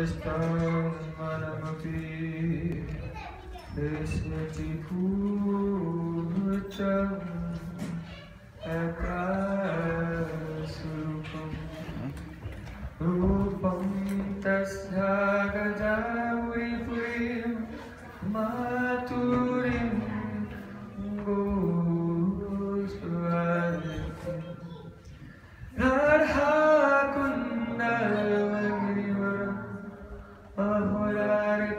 Rupam tasya gajauripurim maturim goswaritim Radha kundalagirivaram ahorar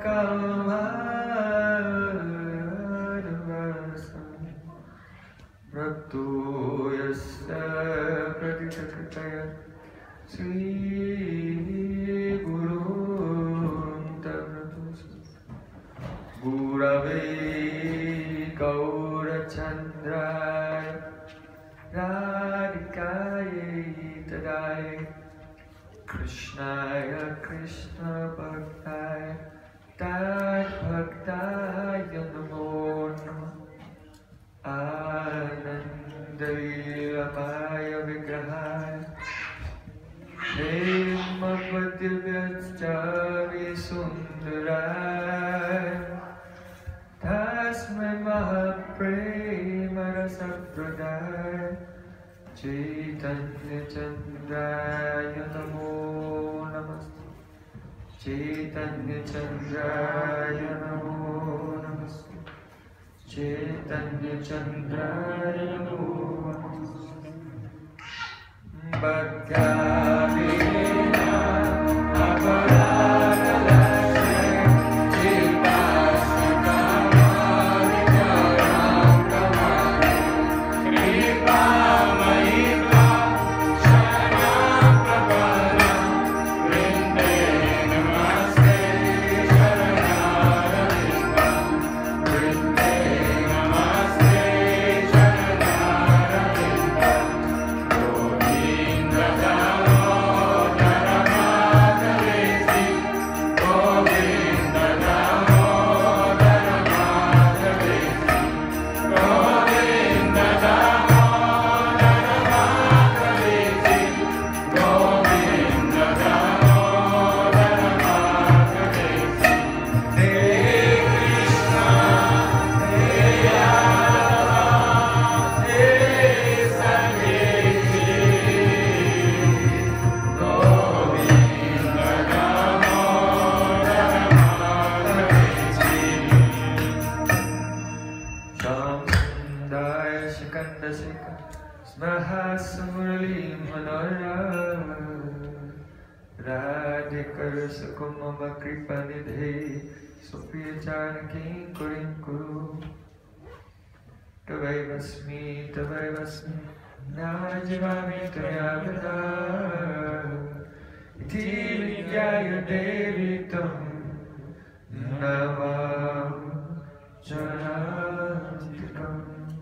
kalvarvasam Rakto yasya pradikakataya Sri Guru Gurave Gaurachandraya Radhikaye Tadaya Krishnaya Krishna Bhaktaya Tad Bhaktaya Namo Namah Anandayamaya Vigrahaya Hemapadivyacchavi sundaraya Tasmai mahaprema rasapradaya Chaitanya Chandraya Namo Namaste Chaitanya Chandraya Namo Namaste Chaitanya Chandraya Namo Namaste Bhagavina Aparadalasya Chipasita Marijayankamani Kripa Mahika Shanaprabhara Vrinde Namaste Sharanaravinda Vrinde Namaste Sharanaravinda Kumama kripa nidhe Supriya Janaki kurim kuru Tavaivasmi Najivami Tayavada Iti Vidyaya Devi Tam Namam Jarantikam.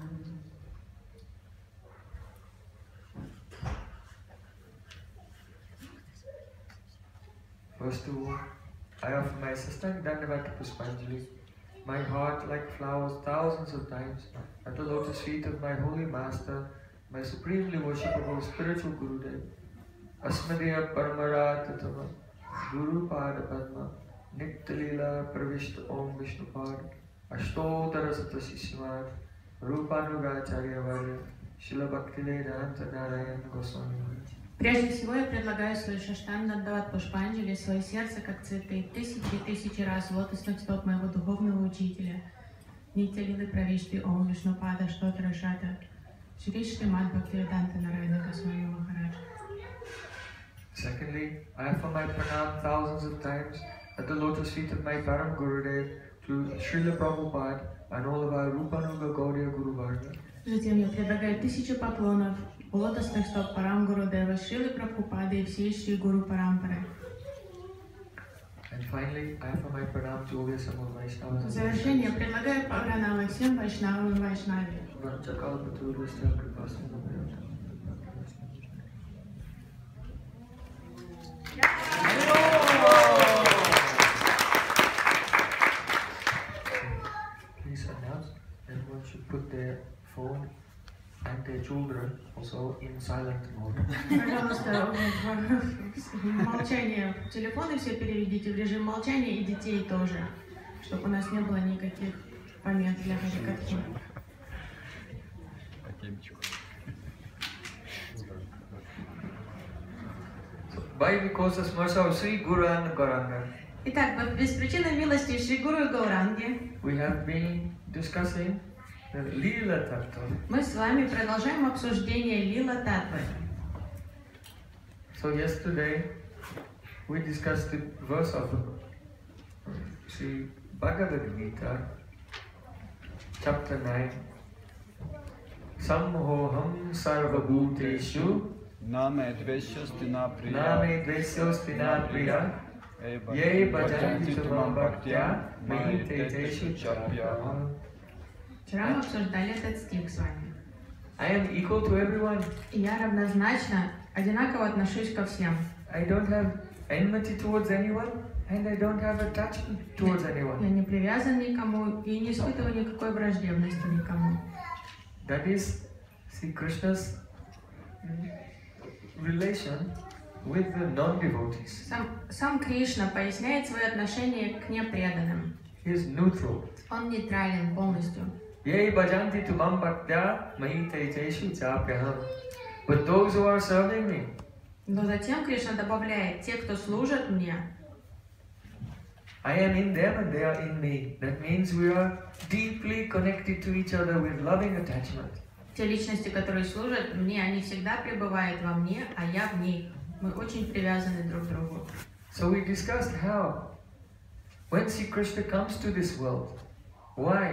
First of all, I offer my Sastank Dandavata Puspanjali, my heart like flowers thousands of times at the lotus feet of my holy master, my supremely worshipable spiritual Gurudev, Asmadaya Paramarathatama, Guru Pada Padma, Niktalila Pravishta Om Vishnupad, Ashtotara Satasishimad, Rupanugacharya Varya, Srila Bhaktivedanta Narayan Goswami. Прежде всего я предлагаю свой шаштанг Дандават Пушпанджали, свое сердце как цветы, тысячи и тысячи раз лотосных стоп моего духовного учителя, Нитялилы Правишты Ом Вишнупада Штотара Шата, Шри Шримад Бхактивиданта Нарайана Госвами Махарадж. Secondly, I offer my pranam thousands of times at the lotus feet of my Param Gurudev to Srila Prabhupada and all of our Rupanuga Gaudiya Guru Varga. Затем я предлагаю тысячу поклонов у лотосных стоп Парам Гурудева, Шрилы Прабхупады и всей Шри Гуру Парампары. And finally, I offer my pranam to all the Samul Vaishnavas. В завершение предлагаю пранамы всем вайшнавам и вайшнаве. Please announce everyone should put their phone and their children also in silent mode. Пожалуйста, молчание, телефоны все переведите в режим молчания и детей тоже, чтобы у нас не было никаких помех для Харикатхи. By because of mercy of Sri Guru and Gauranga, Итак, без причины милости Шри Гуру и Гауранги we have been discussing the Leela Tattva. мы с вами продолжаем обсуждение Лила Татвы. So yesterday we discussed the verse of Sri Bhagavad Gita, chapter 9. Samhoham sarvabhuteshu Name dveshyastina priya name dvesyostina priya ye bhajanti tumam bhaktya mahi teteshu chapya. Вчера мы обсуждали этот стих с вами. I am equal to everyone. И я равнозначно, одинаково отношусь ко всем. I don't have enmity towards anyone and I don't have attachment towards Я anyone. не привязан никому и не испытываю никакой враждебности никому. That is Sri Krishna's relation with the non-devotees. Сам Кришна поясняет свои отношения к непреданным. He is neutral. Он нейтрален полностью. Ye bhajanti tumam bhaktya mahi teteshu chapyaham. But those who are serving me, Но затем Кришна добавляет, те, кто служат мне, I am in them and they are in me. That means we are deeply connected to each other with loving attachment. те личности, которые служат мне, они всегда пребывают во мне, а я в них. Мы очень привязаны друг к другу. So we discussed how, when Sri Krishna comes to this world, why?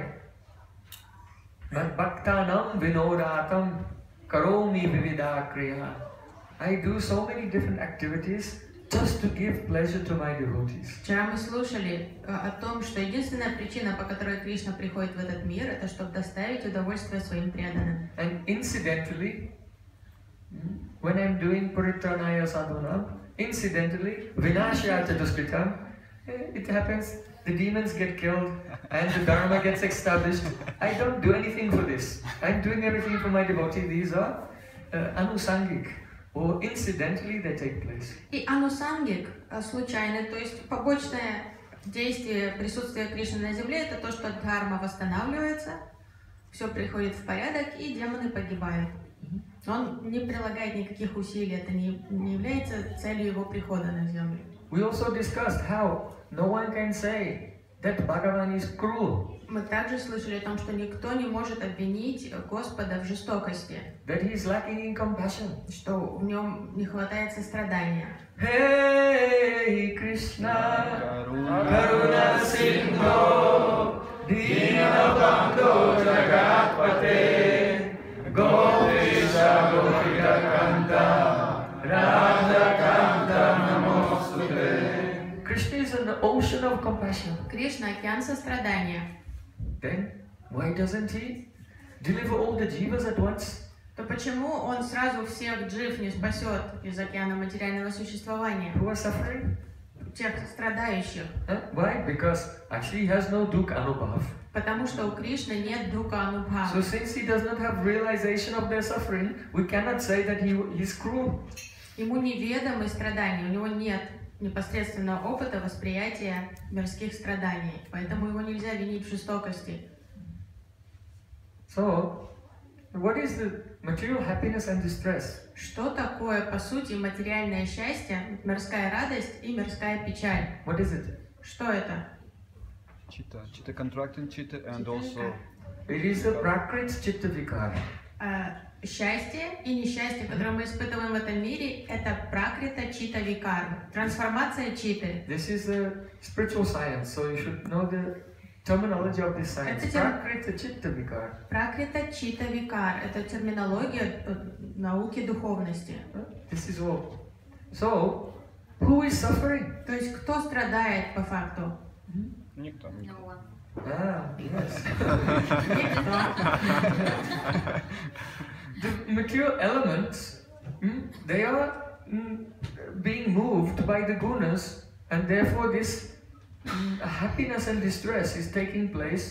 Bhaktanam vinodatam karomi vividha kriya. I do so many different activities just to give pleasure to my devotees. Вчера мы слушали о том, что единственная причина, по которой Кришна приходит в этот мир, это чтобы доставить удовольствие своим преданным. And incidentally, when I'm doing Puritranaya Sadhana, incidentally, Vinashayata Duskritam, it happens, the demons get killed and the Dharma gets established. I don't do anything for this. I'm doing everything for my devotee. These are anusangik, or incidentally they take place. И анусангик, случайный, то есть побочное действие присутствия Кришны на земле, это то, что дхарма восстанавливается, все приходит в порядок и демоны погибают. Он не прилагает никаких усилий, это не является целью его прихода на землю. We also discussed how no one can say that Bhagavan is cruel, Мы также слышали о том, что никто не может обвинить Господа в жестокости, that he is lacking in compassion. что в нем не хватает сострадания. Hey Krishna, Karuna Sindho, Dinabandho Jagatpate, Gopisha Gopika Kanta, Radha Kanta Namostute. Krishna is an ocean of compassion. Кришна — океан сострадания. Then, why doesn't he deliver all the jivas at once? То почему он сразу всех джив не спасет из океана материального существования, Who are suffering? тех страдающих? Why? Because actually he has no dukh anubhav. Потому что у Кришны нет духа So анубхавы. since he does not have realization of their suffering, we cannot say that he is cruel. Ему неведомы страдания, у него нет непосредственного опыта восприятия мирских страданий, поэтому его нельзя винить в жестокости. So, what is the material happiness and distress? Что такое, по сути, материальное счастье, мирская радость и мирская печаль? What is it? Что это? Chitta contracting chitta and also It is the prakrit chitta vikara. Счастье и несчастье, которое мы испытываем в этом мире, это пракрита чита викар, трансформация читы. This is a spiritual science, so you should know the terminology of this science. Prakrita chitta vikara. Пракрита чита викар – это терминология науки духовности. This is all. So, who is suffering? То есть кто страдает по факту? никто. Ah, yes. Никто. The material elements, they are being moved by the gunas, and therefore this happiness and distress is taking place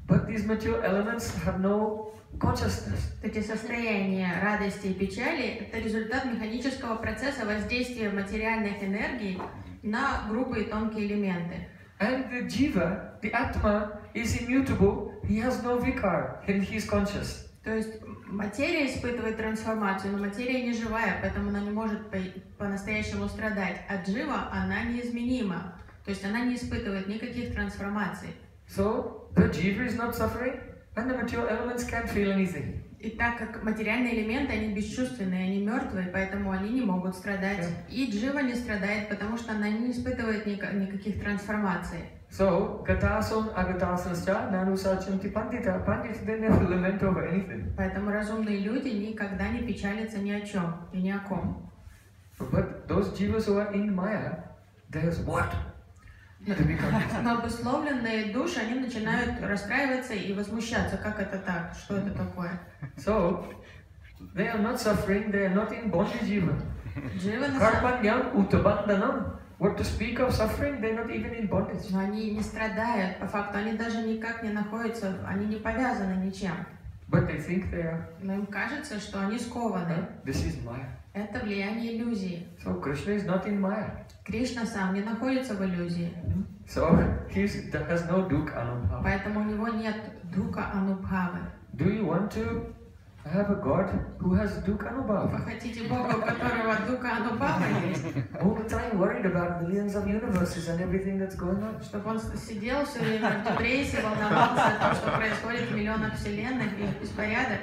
But these material elements have no consciousness. Эти состояния радости и печали – это результат механического процесса воздействия материальных энергий на грубые и тонкие элементы. And the jiva, the atma, is immutable. He has no vikar, and he is conscious. То есть материя испытывает трансформацию, но материя не живая, поэтому она не может по-настоящему страдать. А джива, она неизменима, то есть она не испытывает никаких трансформаций. So the jiva is not suffering, and the material elements can't feel anything. И так как материальные элементы, они бесчувственные, они мертвые, поэтому они не могут страдать. И джива не страдает, потому что она не испытывает никаких трансформаций. So gatasun agatasascha nanusachanti pandita. Pandita, they never lament over anything. Поэтому разумные люди никогда не печалятся ни о чем и ни о ком. But those jivas who are in Maya, there's what? Но обусловленные души, они начинают расстраиваться и возмущаться. Как это так? Что это такое? So they are not suffering, they are not in bondage even. Джива на самом Karpanyam utabandhanam. What to speak of suffering, they're not even in bondage. Но они не страдают, по факту, они даже никак не находятся, они не повязаны ничем. But they think they are. Но им кажется, что они скованы. This is Maya. Это влияние иллюзии. So Krishna is not in Maya. Кришна сам не находится в иллюзии. So he has no dukkha anubhava. Поэтому у него нет дука анубхавы. Do you want to have a God who has dukkha Вы anubhava? хотите Бога, у которого дука анубхава есть? All the time worried about millions of universes and everything that's going on. Чтобы он сидел все время в депрессии, волновался о том, что происходит в миллионах вселенных и их беспорядок.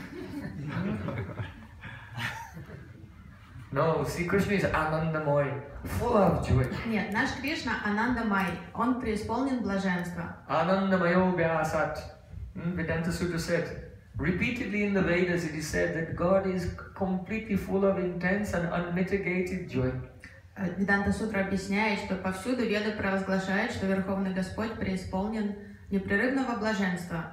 No, see, Krishna is Anandamoy, full of joy. Нет, наш Кришна Анандамай, он преисполнен блаженства. Anandamayo Vyasat. Vedanta Sutta said, repeatedly in the Vedas it is said that God is completely full of intense and unmitigated joy. Веданта Сутра объясняет, что повсюду Веды провозглашают, что Верховный Господь преисполнен непрерывного блаженства.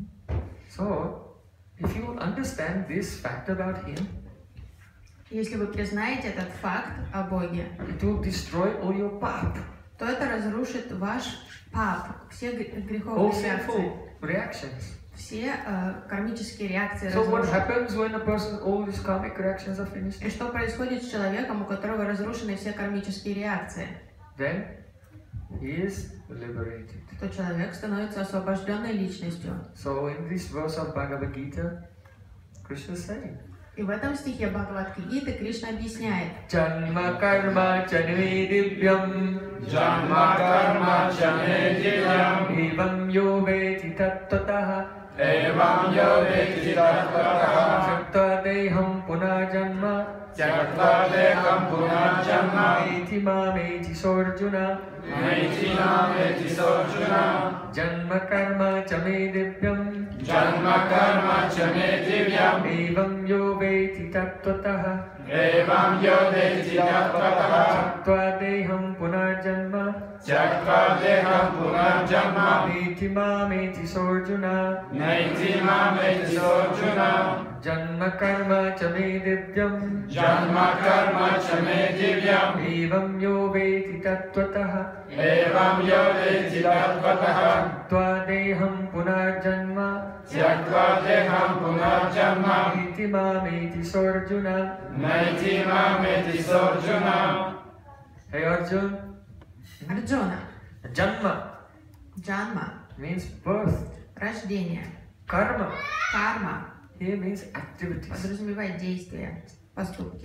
So, if you understand this fact about Him, Если вы признаете этот факт о Боге, it will destroy all your path, то это разрушит ваш пап, все all греховые реакции, sinful reactions. все кармические реакции So what разрушат. happens when a person, all his karmic reactions are finished? И что происходит с человеком, у которого разрушены все кармические реакции? Then he is liberated. То человек становится освобожденной личностью. So in this verse of Bhagavad Gita, Krishna is saying, И в этом стихе Бхагавад-гиты Кришна объясняет: Janma karma chane divyam Janma karma chane divyam evam yo veti tattvataha evam yo veti tattvataha Shakta deham punajanma Tyaktva deham punarjanma Eti mameti sorjuna Maiti nameti sorjuna Janma karma chame divyam Janma karma chane divyam evam yo veti tattvataha evam yo veti tattvataha Shakta deham punajanma Tyaktva deham punarjanma Eti mameti sorjuna Maiti nameti sorjuna Janma karma chame divyam Janma karma chame divyam evam yo veti tattvataha evam yo veti tattvataha Twadeham punarjanma Tyaktva deham punarjanma iti mameti sorjuna. Naiti mameti sorjuna. Hey Arjun, Арджуна, Janma Джанма, means birth. рождение, Karma карма here means activities. подразумевает действия, поступки.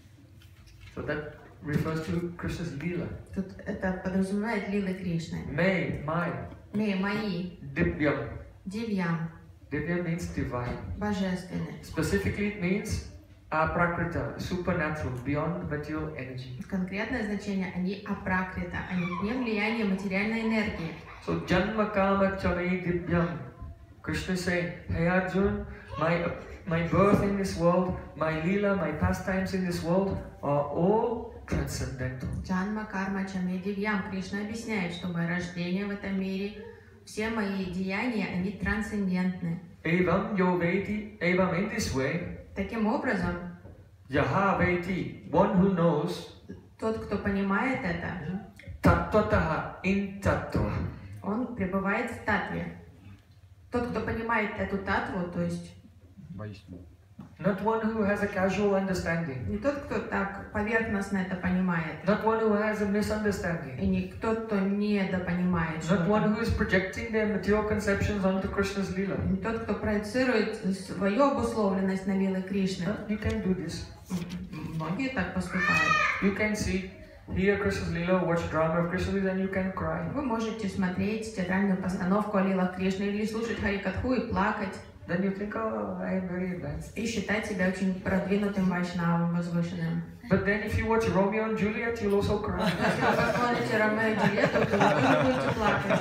So that refers to Krishna's Leela. Тут это подразумевает лилы Кришны. May, my, Мои, Divyam. Дивьям, Divyam means divine. божественный. Specifically it means aprakrita, supernatural, beyond material energy. Конкретное значение, они апракрита, они вне влияния материальной энергии. So Janma Kama Chame Divyam. Krishna is saying, Hey Arjun, my birth in this world, my Leela, my pastimes in this world are all transcendental. Джанма, карма, чаме, дивьям. Кришна объясняет, что мое рождение в этом мире, все мои деяния, они трансцендентны. Evam yo veti, evam in this way, Таким образом, Yaha veti, one who knows, тот, кто понимает это, tattvataha in tattva. он пребывает в татве. Тот, кто понимает эту татву, то есть воистину. Not one who has a casual understanding. не тот, кто так поверхностно это понимает, Not one who has a misunderstanding. и не тот, кто недопонимает Not one что-то. who is projecting their material conceptions onto Krishna's Leela. Не тот, кто проецирует свою обусловленность на лилы Кришны. You can do this. Многие так поступают. You can see, hear Krishna's Leela, watch drama of Krishna's Leela, and you can cry. Вы можете смотреть театральную постановку о лилах Кришны или слушать Харикатху и плакать, Then you think, oh, I am very advanced. и считать себя очень продвинутым вайшнавом, возвышенным. But then if you watch Romeo and Juliet, you'll also cry. Если вы посмотрите Ромео и Джульетту, то вы тоже будете плакать.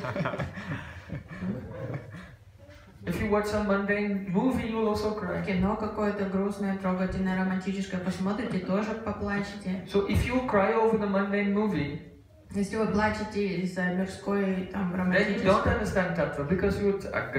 If you watch some mundane movie, you'll also cry. Кино какое-то грустное, трогательное, романтическое посмотрите, тоже поплачете. So if you cry over the mundane movie, Если вы плачете из-за мирской, там, then you don't романтической, understand Tattva because you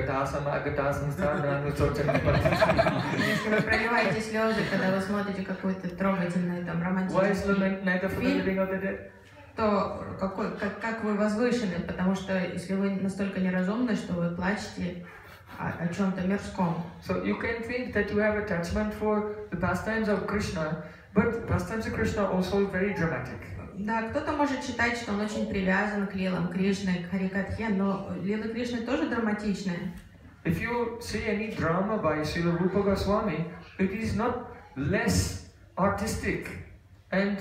если вы проливаете слезы, когда вы смотрите какой-то трогательный, там, Why is the романтический night of the living or the dead? то как вы возвышены, потому что если вы настолько неразумны, что вы плачете о чем-то мирском. So you can think that you have attachment for the pastimes of Krishna, but pastimes of Krishna are also very dramatic. Да, кто-то может считать, что он очень привязан к лилам Кришны, к Харикатхе, но лилы Кришны тоже драматичны. If you see any drama by Srila Rupa Goswami, it is not less artistic and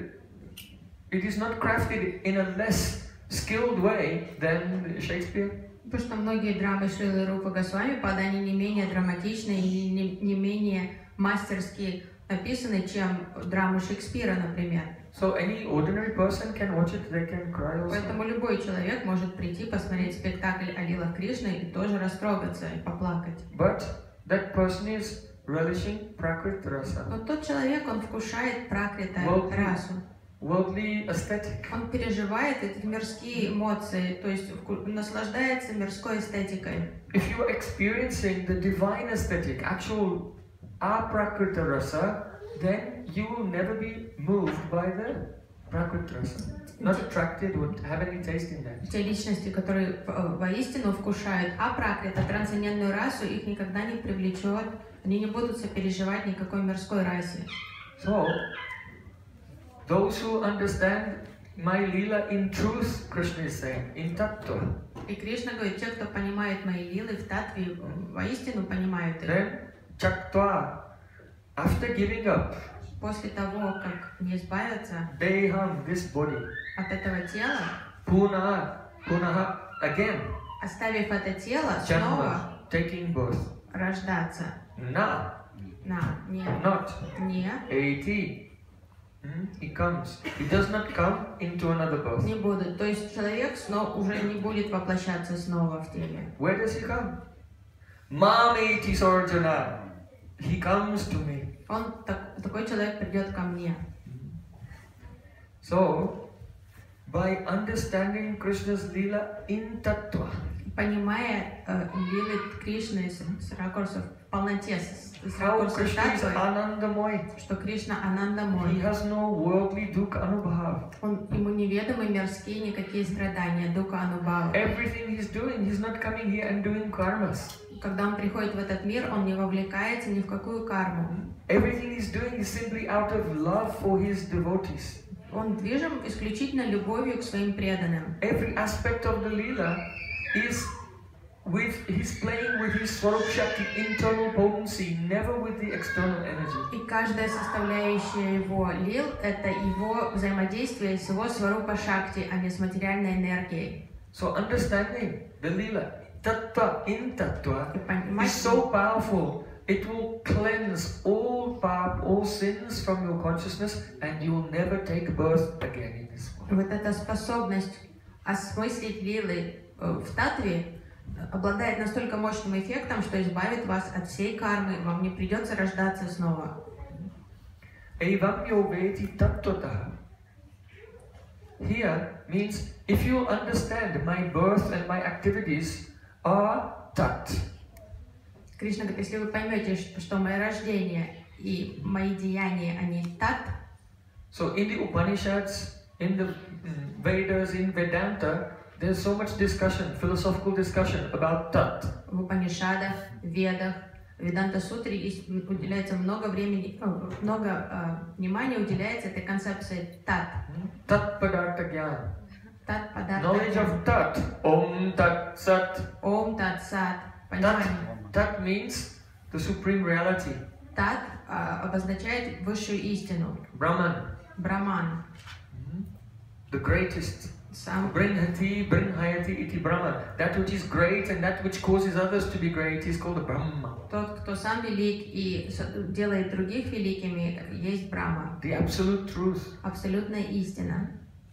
it is not crafted in a less skilled way than Shakespeare. Потому что многие драмы Шрилы Рупы Госвами они не менее драматичны и не менее мастерски написаны, чем драмы Шекспира, например. So any ordinary person can watch it, they can cry also. Поэтому любой человек может прийти, посмотреть спектакль о лилах Кришны и тоже растрогаться и поплакать. But that person is relishing Prakrit Rasa, Но тот человек, он вкушает пракрита расу. worldly aesthetic. Он переживает эти мирские эмоции, то есть наслаждается мирской эстетикой. If you are experiencing the divine aesthetic, actual aprakrita rasa, then you will never be moved by the prakrita rasa. Not attracted, won't have any taste in that. Те личности, которые воистину вкушают апракрита, трансцендентную расу, их никогда не привлечет, они не будут сопереживать никакой мирской расе. So, those who understand my lila in truth, Krishna is saying, in tattva, И Кришна говорит, те, кто понимает мои лилы в татве, воистину понимают их. then chaktva, after giving up После того, как не избавятся deham, this body, от этого тела, punaha, again, оставив это тело, снова janma, taking birth, рождаться. na, Не, not, не, ati. He comes. He does not come into another birth. не будут. То есть человек снова уже не будет воплощаться снова в теле. Where does he come? Mameti Sarjana. He comes to me. Такой человек придет ко мне. So, by understanding Krishna's Leela in Tattva, Понимая лилы Кришны с ракурсов в полноте, с how ракурса Krishna is татвы, Anandamoy. что Кришна He Анандамой. has no worldly dukkha anubhav. Ему неведомы мирские никакие страдания, дука анубхава. Everything he's doing, he's not coming here and doing karmas. Когда он приходит в этот мир, он не вовлекается ни в какую карму. Everything he's doing is simply out of love for his devotees. Он движим исключительно любовью к своим преданным. Every aspect of the Leela is he's playing with his Swarup Shakti internal potency, never with the external energy. И каждая составляющая его лил – это его взаимодействие с его сварупа шакти, а не с материальной энергией. So understanding the Leela, Tattva in Tattva, И понимать, is so powerful. It will cleanse all sins from your consciousness, and you will never take birth again in this world. вот эта способность осмыслить лилы в татве обладает настолько мощным эффектом, что избавит вас от всей кармы, вам не придется рождаться снова. Evam yoveti tattvataha. Here means if you understand my birth and my activities are tat. Кришна говорит, если вы поймете, что мое рождение и мои деяния, они тат, So in the Upanishads, in the Vedas, in Vedanta, there's so much discussion, philosophical discussion about Tat. В Упанишадах, Ведах, Веданта Сутре уделяется много времени, внимания уделяется этой концепции Тат. Tat Padartha Gyan. Тат Падарта. Knowledge of Tat. Om Tat Sat. Ом Тат Сат. Tat, Понимание. tat means the supreme reality. Тат обозначает высшую истину. Brahman. Браман. The greatest. Сам Brinhati, Brinhayati iti Brahman. That which is great and that which causes others to be great is called a Brahma. тот, кто сам велик и делает других великими, есть Брахма. The absolute truth. Абсолютная истина.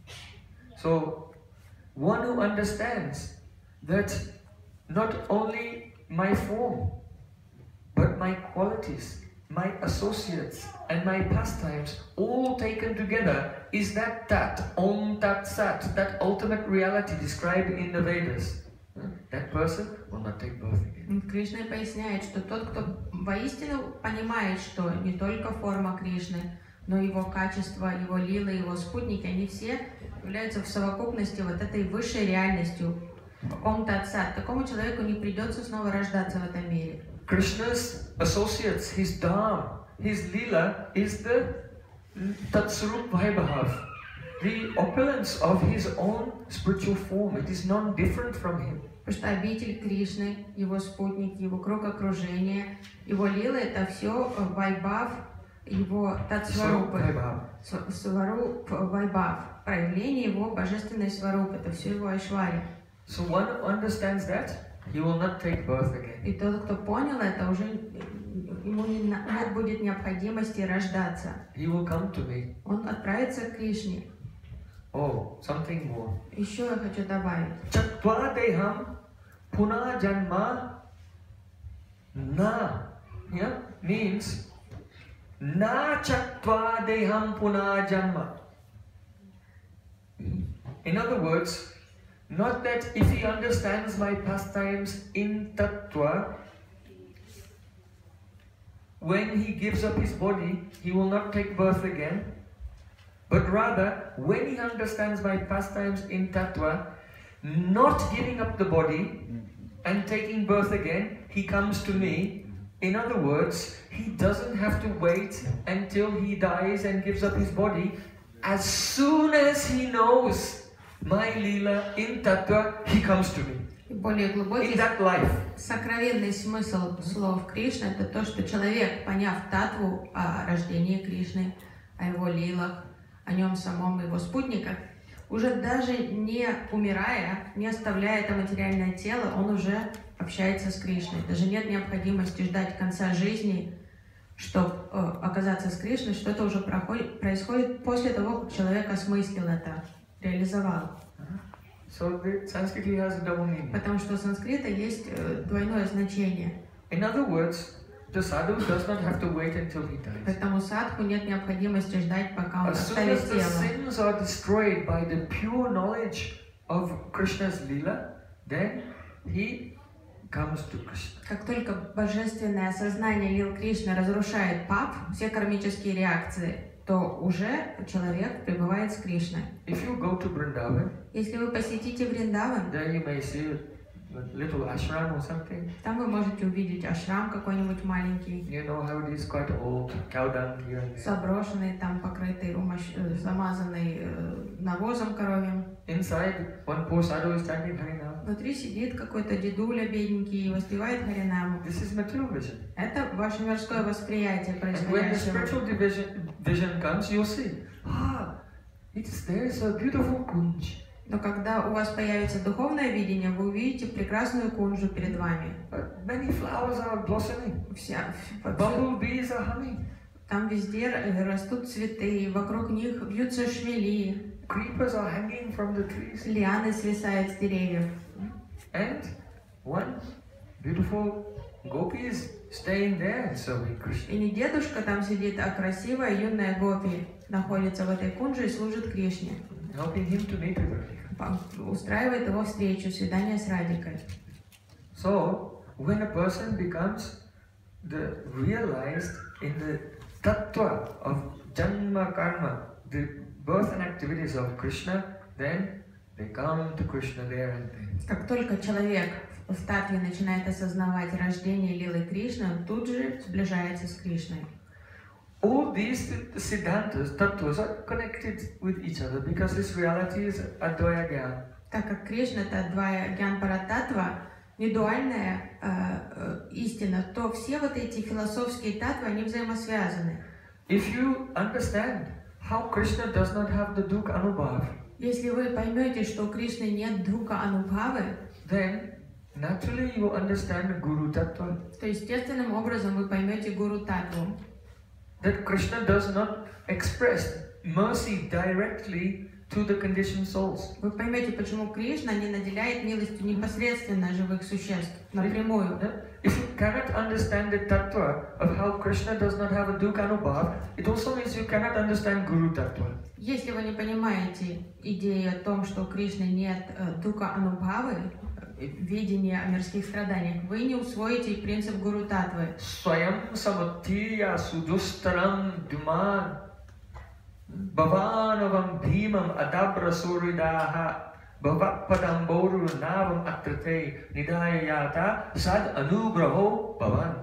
So, one who understands that not only my form, but my qualities, my associates, and my pastimes, all taken together, is that Tat, Om Tat Sat, that ultimate reality described in the Vedas. That person will not take birth again. Кришна поясняет, что тот, кто воистину понимает, что не только форма Кришны, но его качество, его лилы, его спутники, они все являются в совокупности вот этой высшей реальностью. Ом Тат Сат. Такому человеку не придется снова рождаться в этом мире. Krishna's associates, his Dham, his Leela is the Tatsarup Vaibhav, the opulence of his own spiritual form. It is non-different from him. Потому что обитель Кришны, его спутники, его круг окружения, его лилы — это все вайбхав, его татсварупы, сваруп вайбхав, проявление его божественной сварупы, это все его айшварья. So one who understands that, he will not take birth again. И тот, кто понял это, уже ему нет будет необходимости рождаться. He will come to me. Он отправится к Кришне. Oh, something more. Еще я хочу добавить. Chattvadeham puna janma na. Yeah, means na chattvadeham puna janma. In other words, not that if he understands my pastimes in tattva, when he gives up his body, he will not take birth again. But rather, when he understands my pastimes in tattva, not giving up the body and taking birth again, he comes to me. In other words, he doesn't have to wait until he dies and gives up his body. As soon as he knows my Leela in tattva, he comes to me. Более глубокий, In that life. сокровенный смысл слов Кришны — это то, что человек, поняв татву о рождении Кришны, о его лилах, о нем самом и его спутниках, уже даже не умирая, не оставляя это материальное тело, он уже общается с Кришной. Даже нет необходимости ждать конца жизни, чтобы оказаться с Кришной, что это уже происходит после того, как человек осмыслил это, реализовал. So the Sanskrit has a double meaning. Потому что у санскрита есть двойное значение. In other words, the sadhu does not have to wait until he dies. Поэтому садху нет необходимости ждать, пока он As soon оставит as the тело. sins are destroyed by the pure knowledge of Krishna's Leela, then he comes to Krishna. Как только божественное осознание лил Кришны разрушает пап, все кармические реакции, то уже человек пребывает с Кришной. If you go to Vrindavan, Если вы посетите Вриндаван, there you may see a little ashram or something. там вы можете увидеть ашрам какой-нибудь маленький, You know how it is, quite old, cow dung here and there. заброшенный, там покрытый, замазанный навозом коровьим. Inside, one poor sadhu is chanting Harinam. Внутри сидит какой-то дедуля бедненький и воспевает Харинаму. This is material vision. Это ваше мирское восприятие And when the происходящего. spiritual vision comes, you'll see, there's a beautiful kunj. Но когда у вас появится духовное видение, вы увидите прекрасную кунжу перед вами. Many flowers are blossoming. Bumblebees are humming. Там везде растут цветы, вокруг них вьются шмели, Creepers are hanging from the trees. лианы свисают с деревьев. And one beautiful gopi is staying there and serving Krishna. И не дедушка там сидит, а красивая юная гопи находится в этой кунже и служит Кришне. Helping him to meet with Radhika. Устраивает его встречу, свидание с Радикой. So, when a person becomes realized in the tattva of janma karma, the birth and activities of Krishna, then they come to Krishna there and then. Как только человек в татве начинает осознавать рождение лилы Кришны, он тут же сближается с Кришной. All these siddhantas, tattvas are connected with each other because this reality is Advaya Gyan. Так как Кришна — это Адвая Гьян Парататтва, недуальная истина, то все вот эти философские татвы, они взаимосвязаны. If you understand how Krishna does not have the Dukha Anubhav, Если вы поймете, что у Кришны нет духа анубхавы, then naturally you understand Guru Tattva. то естественным образом вы поймете Гуру Татву. That Krishna does not express mercy directly to the conditioned souls. Вы поймете, почему Кришна не наделяет милостью непосредственно живых существ, напрямую. If you cannot understand the tattva of how Krishna does not have a Dukha Anubhav, it also means you cannot understand Guru Tattva. Если вы не понимаете идею о том, что у Кришны нет духа анубхавы, видения о мирских страданиях, вы не усвоите принцип Гуру Татвы. Swayam samattiya sudustaram duman bhavanavam bhimam adabra suridaha bhavapadam boru navam atrate nidayayata sad anugraho bhavan.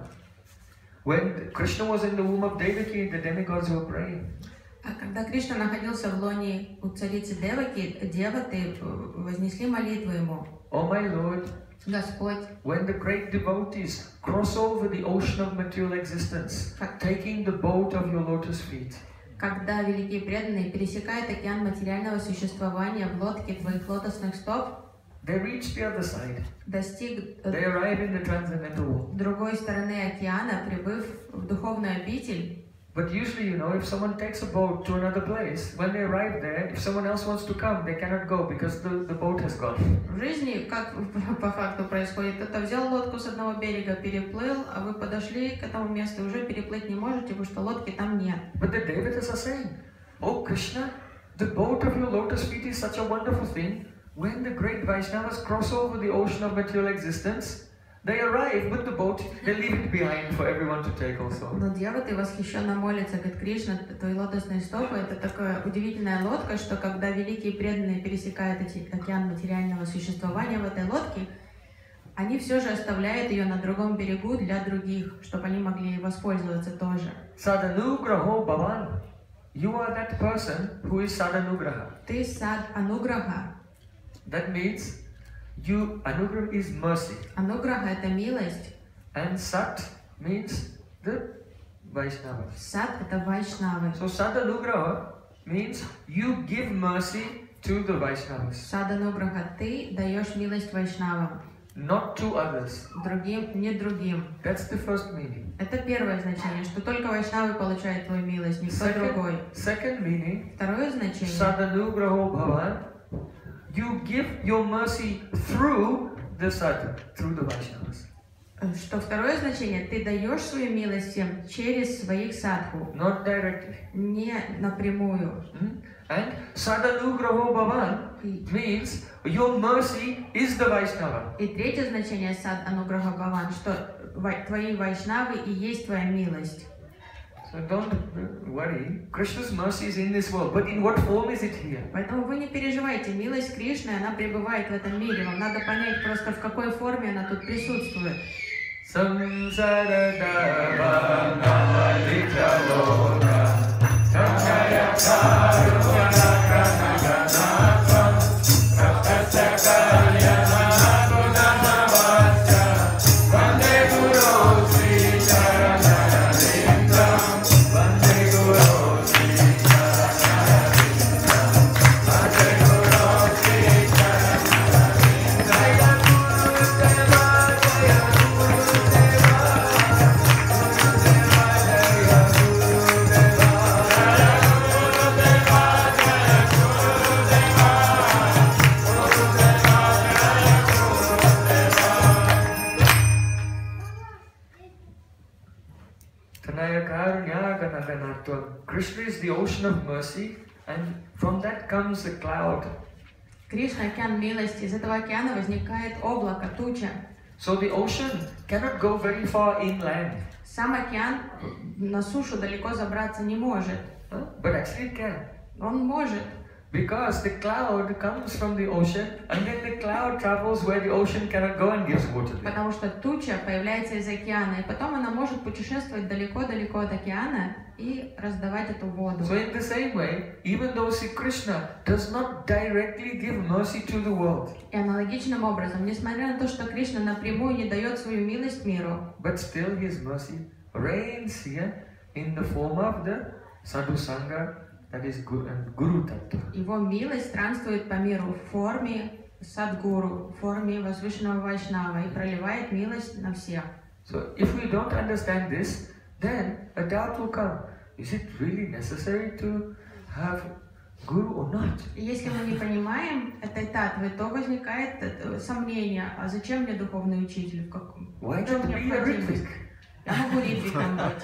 When Krishna was in the womb of Devaki, the demigods were praying. А когда Кришна находился в лоне у царицы Деваки, деваты вознесли молитву ему. Oh my Lord, Господь, when the great devotees cross over the ocean of material existence, taking the boat of your lotus feet, когда великие преданные пересекают океан материального существования в лодке твоих лотосных стоп, they reach the other side. достиг They arrive in the transcendental world. другой стороны океана, прибыв в духовную обитель. But usually, you know, if someone takes a boat to another place, when they arrive there, if someone else wants to come, they cannot go because the boat has gone. В жизни, как по факту происходит, кто-то взял лодку с одного берега, переплыл, а вы подошли к этому месту и уже переплыть не можете, потому что лодки там нет. But the Devatas are saying, "Oh Krishna, the boat of your lotus feet is such a wonderful thing. When the great Vaishnavas cross over the ocean of material existence, they arrive with the boat, they leave it behind for everyone to take also." Но деваты восхищенно молятся, говорит: Кришна, твои лотосные стопы — это такая удивительная лодка, что когда великие преданные пересекают океан материального существования в этой лодке, они все же оставляют ее на другом берегу для других, чтобы они могли воспользоваться тоже. Sadanugraho Bhavan. You are that person who is Sadanugraha. Ты сад Ануграха. That means Anugraha is mercy. Ануграха — это милость. And Sat means the Vaishnavas. Сад — это Вайшнавы. So Sadanugraha means you give mercy to the Vaishnavas, Сад Ануграха — ты даешь милость Вайшнавам, not to others. другим, не другим. That's the first meaning. Это первое значение, что только Вайшнавы получают твою милость, никто другой. Second meaning, Второе значение. Sadanugraho Bhavan. You give your mercy through the sadhu, through the Vaishnavas. Что второе значение, ты даешь свою милость всем через своих садху, Not directly. не напрямую. And Sadanugraho Bhavan means your mercy is the Vaishnava. И третье значение сад Ануграха Бхаван, что твои вайшнавы и есть твоя милость. So don't worry. Krishna's mercy is in this world, but in what form is it here? Поэтому вы не переживайте, милость Кришны, она пребывает в этом мире. Вам надо понять просто, в какой форме она тут присутствует. Krishna is the ocean of mercy, and from that comes the cloud. Кришна — океан милости. Из этого океана возникает облако, туча. So the ocean cannot go very far inland. Сам океан на сушу далеко забраться не может. But actually it can. Он может. Because the cloud comes from the ocean, and then the cloud travels where the ocean cannot go and gives water there. Потому что туча появляется из океана, и потом она может путешествовать далеко-далеко от океана и раздавать эту воду. So in the same way, even though Sri Krishna does not directly give mercy to the world, И аналогичным образом, несмотря на то, что Кришна напрямую не дает свою милость миру, but still his mercy reigns here in the form of the Sadhu Sangha, that is Guru Tattva. его милость странствует по миру в форме садгуру, в форме возвышенного вайшнава и проливает милость на всех. So if we don't understand this, then a doubt will come. Is it really necessary to have Guru or not? И если мы не понимаем этой татвы, то возникает сомнение, а зачем мне духовный учитель? Why not be a Ritvik? Я могу ритвиком быть.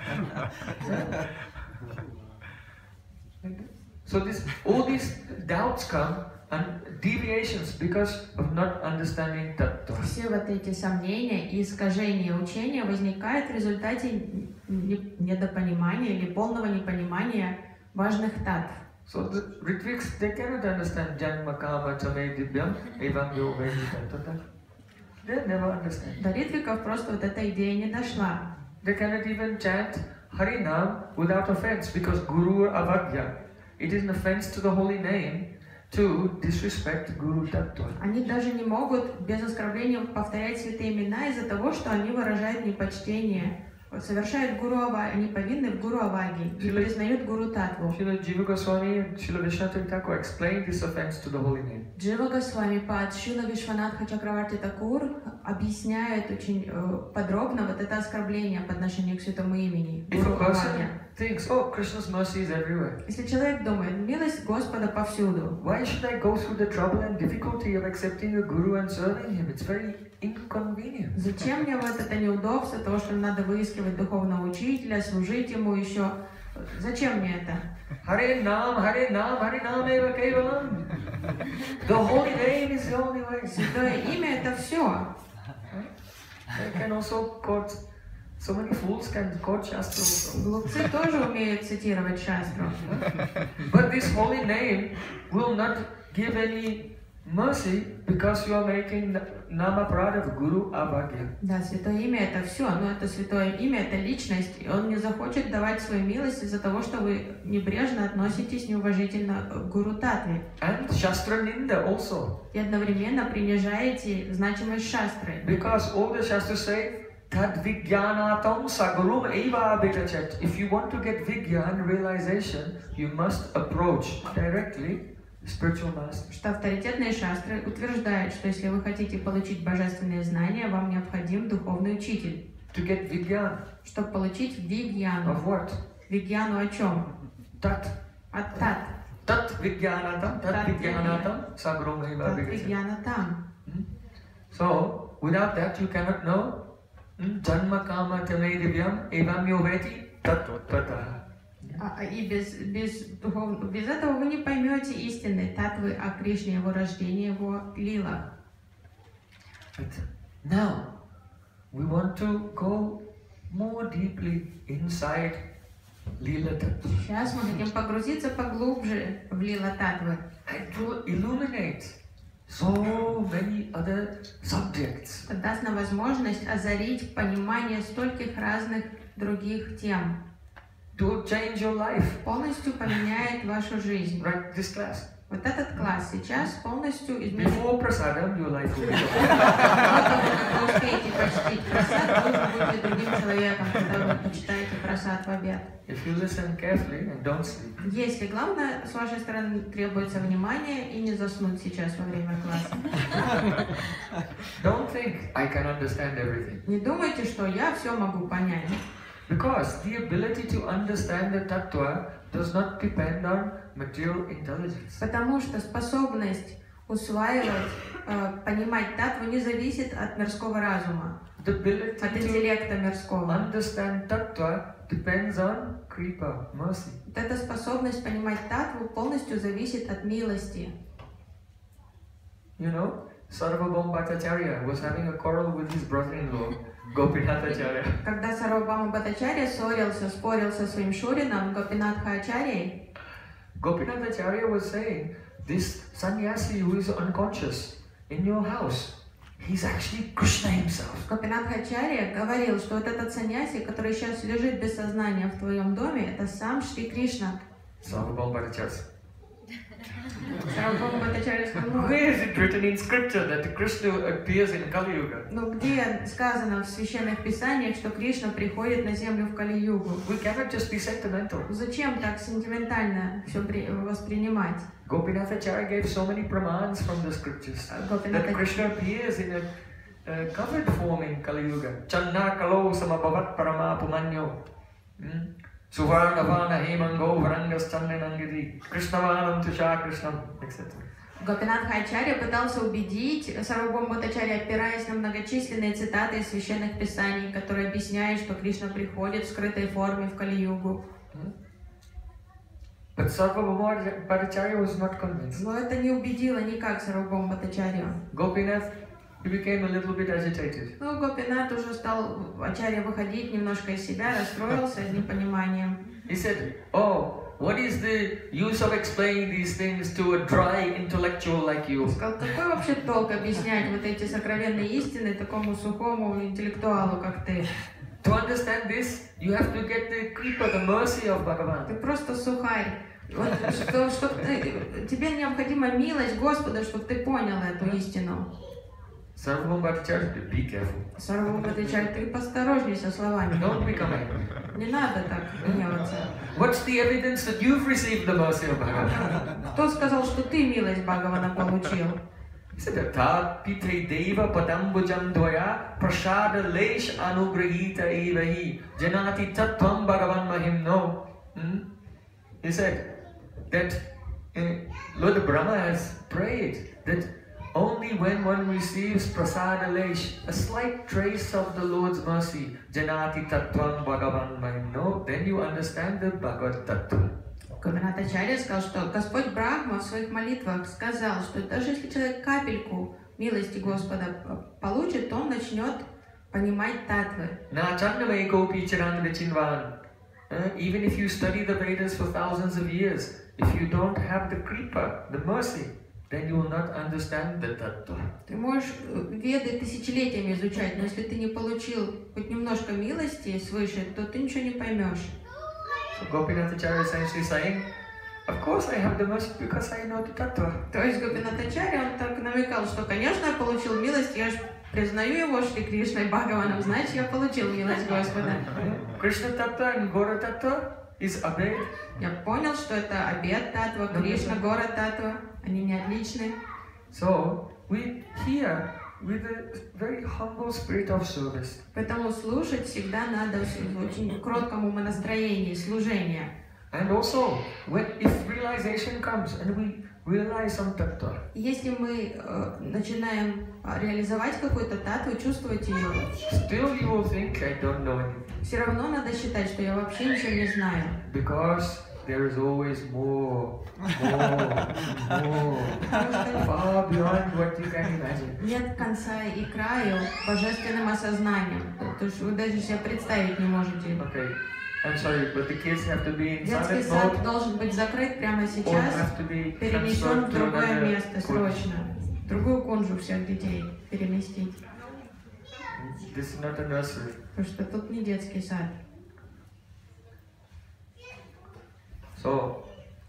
So all these doubts come and deviations because of not understanding Tattva. Все вот эти сомнения и искажения учения возникают в результате недопонимания или полного непонимания важных татв. So the Ritviks, they cannot understand Janma Kama Chame Divyam Evam Yovedi Tattva. They never understand. До ритвиков просто вот эта идея не дошла. They cannot even chant Harinam without offense because Guru Avagya. It is an offense to the holy name to disrespect Guru Tattva. Они даже не могут без оскорбления повторять святые имена из-за того, что они выражают непочтение, совершают гуру аваги, они повинны в гуру аваги, не признают гуру татву. Srila Jiva Goswami and Srila Vishwanath Thakur explained this offense to the holy name. Джива Госвами Пад, Шрила Вишванатха Чакраварти Такур объясняет очень подробно вот это оскорбление по отношению к святому имени. If a Гуру person Аваги. thinks, oh, Krishna's mercy is everywhere, Если человек думает, милость Господа повсюду, why should I go through the trouble and difficulty of accepting a guru and serving him? It's very inconvenient. зачем мне вот это неудобство того, что надо выискивать духовного учителя, служить ему еще? Зачем мне это? Hare Nam Eva Kevalam. The holy name is the only way. Святое имя это все. They can also quote, so many fools can quote Shastra also. Глупцы тоже умеют цитировать шастру. But this holy name will not give any mercy because you are making Namaprad of Guru Avagya. Да, святое имя это все, но это святое имя, это личность, и он не захочет давать свою милость из-за того, что вы небрежно относитесь неуважительно к гуру татве. And Shastra Ninda also. И одновременно принижаете значимость шастры. Because all the Shastras say, Tad Vigyanatam Sagurum Eva Abhigachat. If you want to get Vigyan, realization, you must approach directly spiritual master. Что авторитетные шастры утверждают, что если вы хотите получить божественные знания, вам необходим духовный учитель. To get Vigyan. Чтобы получить вигьяну. Of what? Вигьяну о чем? Tat. От тат. Tat Vigyanatam. Tat Vigyanatam Sagurum Eva Тат Abhigachat. вигьяна там. So, without that you cannot know Janma Kama Tame Divyam Evam Yoveti Tattva. И без этого вы не поймете истины татвы о Кришне, его рождении, его лилах. Now, we want to go more deeply inside Lila Tattva Сейчас мы хотим погрузиться поглубже в лила татвы and to illuminate so many other subjects. Это даст нам возможность озарить понимание стольких разных других тем. To change your life. Полностью поменяет вашу жизнь. Right, this class. Вот этот класс сейчас полностью изменит. Before prasadam, your life will be Вы успеете почтить прасад, вы уже будете другим человеком, когда вы почитаете прасад в обед. If you listen carefully and don't sleep. Если главное, с вашей стороны требуется внимание и не заснуть сейчас во время класса. Don't think I can understand everything. Не думайте, что я все могу понять. Because the ability to understand the tattva does not depend on material intelligence. Потому что способность усваивать, понимать татву не зависит от мирского разума, The ability от to интеллекта мирского. understand tattva depends on kripa, mercy. Вот эта способность понимать татву полностью зависит от милости. You know, Sarvabhauma Bhattacharya was having a quarrel with his brother-in-law, Gopinathacharya. Когда Сарвабхаума Бхаттачарья спорил со своим шурином Гопинатха Ачарьей, Gopinath Acharya was saying, this sannyasi who is unconscious in your house, he's actually Krishna himself. Гопинатх Ачарья говорил, что вот этот саньяси, который сейчас лежит без сознания в твоем доме, это сам Шри Кришна. Sarvabhauma Bhattacharya. Сарвабхаума Бхаттачарья сказал, ну, Where is it written in scripture that Krishna appears in Kali Yuga? ну где сказано в священных писаниях, что Кришна приходит на землю в Кали-югу? We cannot just be sentimental. Зачем так сентиментально все воспринимать? Gopinath Acharya gave so many pramans from the scriptures that Krishna appears in a covered form in Kali Yuga. Channa kalo samabhavat parama pumanyo. Suvarnavana hemango varangas channanangiri. Krishnavanam tusha krishnam, etc. Гопинатх Ачарья пытался убедить Сарвабхаума Бхаттачарья, опираясь на многочисленные цитаты из священных писаний, которые объясняют, что Кришна приходит в скрытой форме в Кали-югу. But Sarvabhauma Bhattacharya was not convinced. Но это не убедило никак Сарвабхаума Бхаттачарью. Gopinath, he became a little bit agitated. Ну, Гопинат уже стал Ачарья выходить немножко из себя, расстроился с непониманием. He said, oh, what is the use of explaining these things to a dry intellectual like you? Сказал, какой вообще толк объяснять вот эти сокровенные истины такому сухому интеллектуалу, как ты? To understand this, you have to get the kripa, the mercy of Bhagavan. Ты просто сухарь. Вот, тебе необходима милость Господа, чтобы ты понял эту истину. Sarvabhauma Bhattacharya, be careful. Сарвабхаума Бхаттачарья, ты поосторожней со словами. Don't become angry. Не надо так гневаться. What's the evidence that you've received the mercy of Bhagavan? Кто сказал, что ты милость Бхагавана получил? He said, Tat pite deva padambujam dvaya prasada lesh anugrahita evahi janati tattvam Bhagavan mahimno. He said that Lord Brahma has prayed that only when one receives prasada lesh, a slight trace of the Lord's mercy, janati tattvam Bhagavan mahimno, then you understand the Bhagavad Tattva. Гопинатх Ачарья сказал, что Господь Брахма в своих молитвах сказал, что даже если человек капельку милости Господа получит, то он начнет понимать татвы. Even if you study the Vedas for thousands of years, if you don't have the kripa, the mercy, then you will not understand the tattva. Ты можешь веды тысячелетиями изучать, но если ты не получил хоть немножко милости свыше, то ты ничего не поймешь. So Gopinath Acharya is essentially saying, of course I have the mercy because I know the tattva. То есть Гопинатх Ачарья, он так намекал, что, конечно, я получил милость, я же признаю его Шри Кришной Бхагаваном, значит, я получил милость Господа. Krishna tattva and Gora tattva is abed. Я понял, что это обед татва, Кришна, Гора татва, они не отличны. So we hear with a very humble spirit of service. Поэтому слушать всегда надо в очень кротком умонастроении, служения. And also, if realization comes and we realize some tattva, Если мы начинаем реализовать какую-то татву, чувствовать ее, still you will think, I don't know anything. все равно надо считать, что я вообще ничего не знаю. Because there is always more, far beyond what you can imagine. Нет конца и краю божественным осознанием. То, что вы даже себе представить не можете. Okay, I'm sorry, but the kids have to be in Детский silent сад mode должен быть закрыт прямо or сейчас, have to be перенесен в transferred to другое another место kunj. срочно. В другую кунжу всех детей переместить. This is not a nursery. Потому что тут не детский сад. So,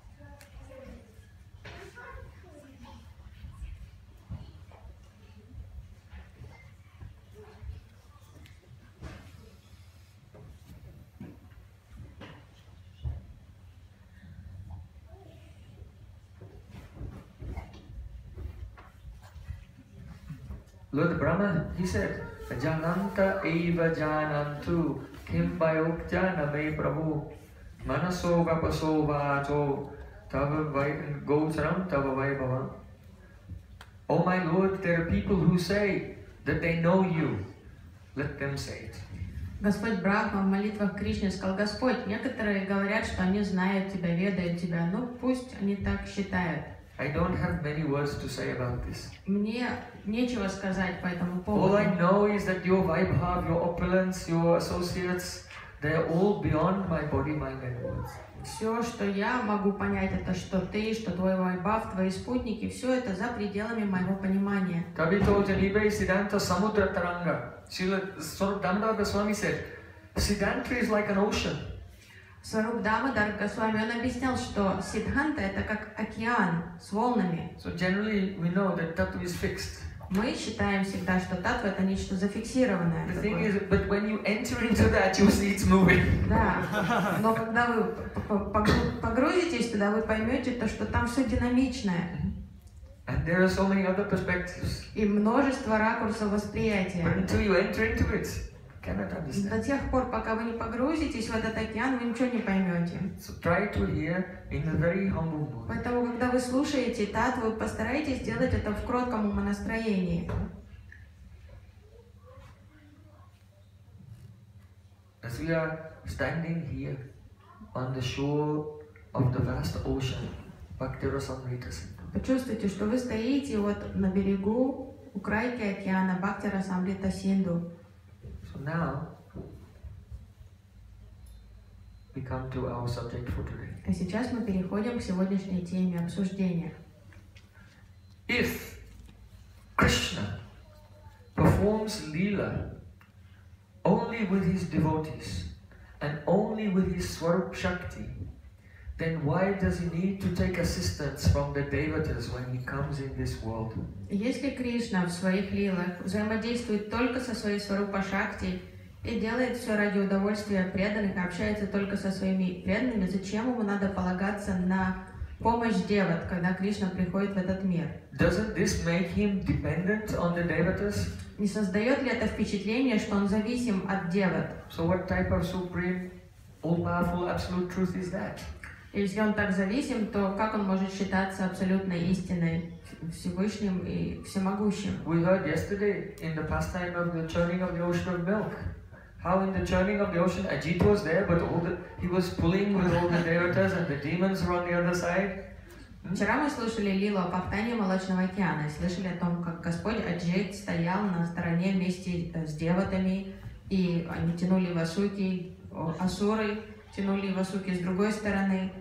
Lord Brahma, he said, Jananta eva janantu kimbhayokjana me prabhu manaso vapaso vajo tava gocharam tava vaibhava. Oh my Lord, there are people who say that they know you. Let them say it. Господь Брахма в молитвах Кришне сказал: Господь, некоторые говорят, что они знают Тебя, ведают Тебя. Ну, пусть они так считают. I don't have many words to say about this. Мне нечего сказать по этому All поводу. I know is that your Vaibhav, your opulence, your associates, they are all beyond my body, mind and words. Все, что я могу понять, это что ты, что твой Вайбхав, твои спутники, все это за пределами моего понимания. Kabito Janibe Siddhanta Samudra Taranga. Srila Swarup Damodar Goswami said, Siddhanta is like an ocean. Сваруб Дамодар Госвами, он объяснял, что Сиддханта это как океан с волнами. So generally we know that tattva is fixed. Мы считаем всегда, что татва это нечто зафиксированное. The thing такое. is, but when you enter into that, you see it's moving. Да, но когда вы погрузитесь туда, вы поймете, то, что там все динамичное. And there are so many other perspectives. И множество ракурсов восприятия. But until you enter into it, you cannot understand. До тех пор, пока вы не погрузитесь в этот океан, вы ничего не поймете. So try to hear in a very humble mood. Поэтому, когда вы слушаете татву, постарайтесь сделать это в кротком умонастроении. As we are standing here on the shore of the vast ocean, Bhakti-rasamrita Sindhu. Почувствуйте, что вы стоите вот на берегу, у крайки океана Бхакти-расамрита Синду. So now we come to our subject for today. А сейчас мы переходим к сегодняшней теме обсуждения. If Krishna performs Leela only with his devotees and only with his Swarup Shakti, then why does he need to take assistance from the Devatas when he comes in this world? Если Кришна в своих лилах взаимодействует только со своей Сварупа Шакти и делает все ради удовольствия преданных, общается только со своими преданными, зачем ему надо полагаться на помощь деват, когда Кришна приходит в этот мир? Doesn't this make him dependent on the Devatas? Не создает ли это впечатление, что он зависим от деват? So what type of supreme, all-powerful, absolute truth is that? И если он так зависим, то как он может считаться абсолютной истиной, Всевышним и всемогущим? We heard yesterday in the pastime of the churning of the ocean of milk, how in the churning of the ocean Ajit was there, but he was pulling with all the devatas and the demons were on the other side. Вчера мы слушали лилу о пахтании Молочного океана и слышали о том, как Господь Аджит стоял на стороне вместе с деватами, и они тянули васуки, асуры тянули васуки с другой стороны.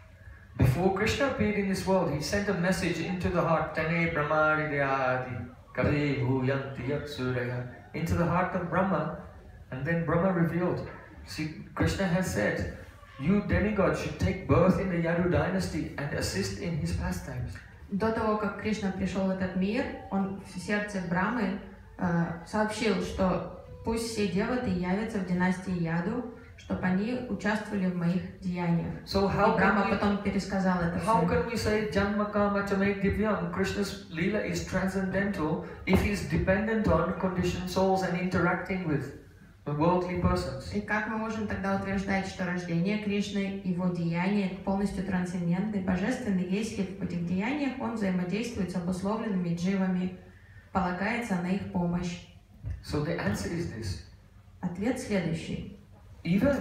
Before Krishna appeared in this world, he sent a message into the heart, Tane Brahmaridayadi, Kale Bhuyanti Yatsuraya, into the heart of Brahma, and then Brahma revealed. See, Krishna has said, you demigods should take birth in the Yadu dynasty and assist in his pastimes. До того, как Кришна пришел в этот мир, он в сердце Брамы сообщил, что пусть все деваты явятся в династии Яду, чтобы они участвовали в моих деяниях. So И Брама потом пересказал это how все. can we say Janmakama Chamek Divyam? Krishna's Leela is transcendental if he's dependent on conditioned souls and interacting with worldly persons. И как мы можем тогда утверждать, что рождение Кришны, его деяния полностью трансцендентны, божественны, если в этих деяниях он взаимодействует с обусловленными дживами, полагается на их помощь? So the answer is this. Ответ следующий. Even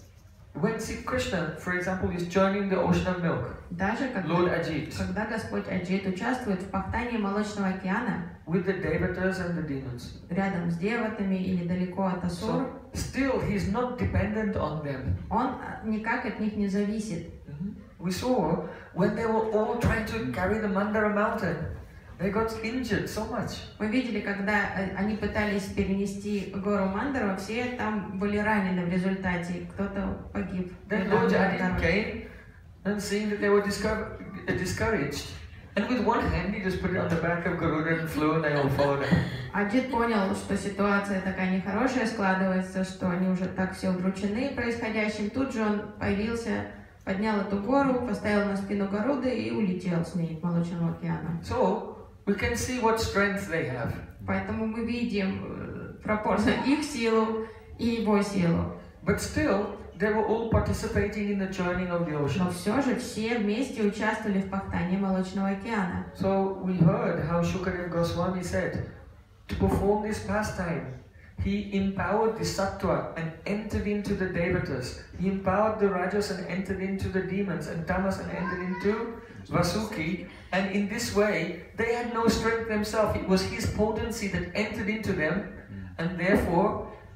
when Sri Krishna, for example, is churning the ocean of milk, Даже Lord Ajit, когда Господь Аджит участвует в пахтании Молочного океана, with the devatas and the demons, рядом с деватами или далеко от асур, so still he's not dependent on them. он никак от них не зависит. We saw when they were all trying to carry the Mandara mountain, they got injured so much. Мы видели, когда они пытались перенести гору Мандару, все там были ранены в результате, кто-то погиб. Then Lord Ajit came and seeing that they were discouraged, and with one hand he just put it on the back of Garuda and flew and they all followed him. Аджит понял, что ситуация такая нехорошая складывается, что они уже так все удручены происходящим. Тут же он появился, поднял эту гору, поставил на спину Гаруды и улетел с ней к Молочному океану. So we can see what strength they have. Поэтому мы видим пропорцию их силу и его силу. But still, they were all participating in the churning of the ocean. Но все же все вместе участвовали в пахтании Молочного океана. So we heard how Shukadev Goswami said, to perform this pastime, he empowered the sattva and entered into the devatas. He empowered the rajas and entered into the demons, and tamas and entered into Vasuki. And in this way, they had no strength themselves. It was his potency that entered into them, and therefore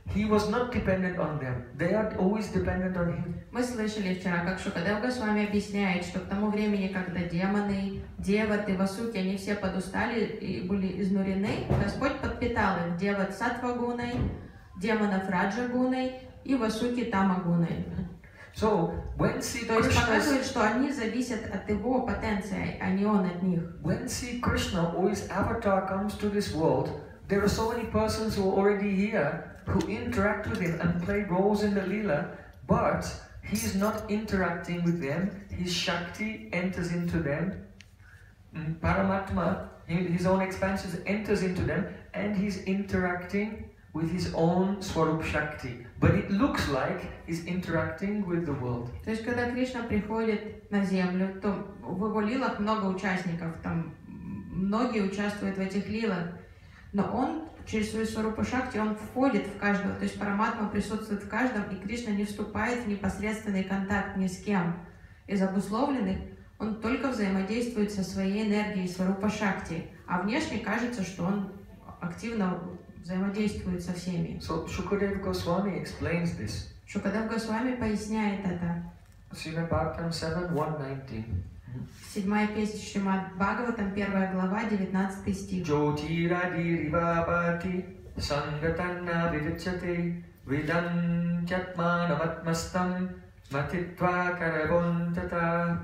he was not dependent on them. They are always dependent on him. Мы слышали вчера, как Шукадев Госвами объясняет, что к тому времени, когда демоны, деваты, васуки, они все подустали и были изнурены, Господь подпитал их деват сатвагуной, демонов раджагуной и васуки тамагуной. So when Sri То есть Krishna, показывает, что они зависят от его потенции, а не он от них. when Sri Krishna or his avatar comes to this world, there are so many persons who are already here who interact with him and play roles in the Leela, but he is not interacting with them. His Shakti enters into them. Paramatma, his own expansion enters into them, and he's interacting with his own Swarup Shakti. But it looks like he's interacting with the world. То есть, когда Кришна приходит на землю, то в его лилах много участников, там многие участвуют в этих лилах, но он через свою Сварупа Шакти, он входит в каждого, то есть Параматма присутствует в каждом, и Кришна не вступает в непосредственный контакт ни с кем из обусловленных, он только взаимодействует со своей энергией Сварупа Шакти, а внешне кажется, что он активно взаимодействует со всеми. So Shukadeva Goswami explains this. Шукадев Госвами поясняет это. Srimad Bhagavatam 7:119. Седьмая песня Шримад Бхагаватам, 1 глава, 19 стих. Jyotiradi rivabhati sangatanna vivichyate vidam chatmanamatmastam matitva karavontata.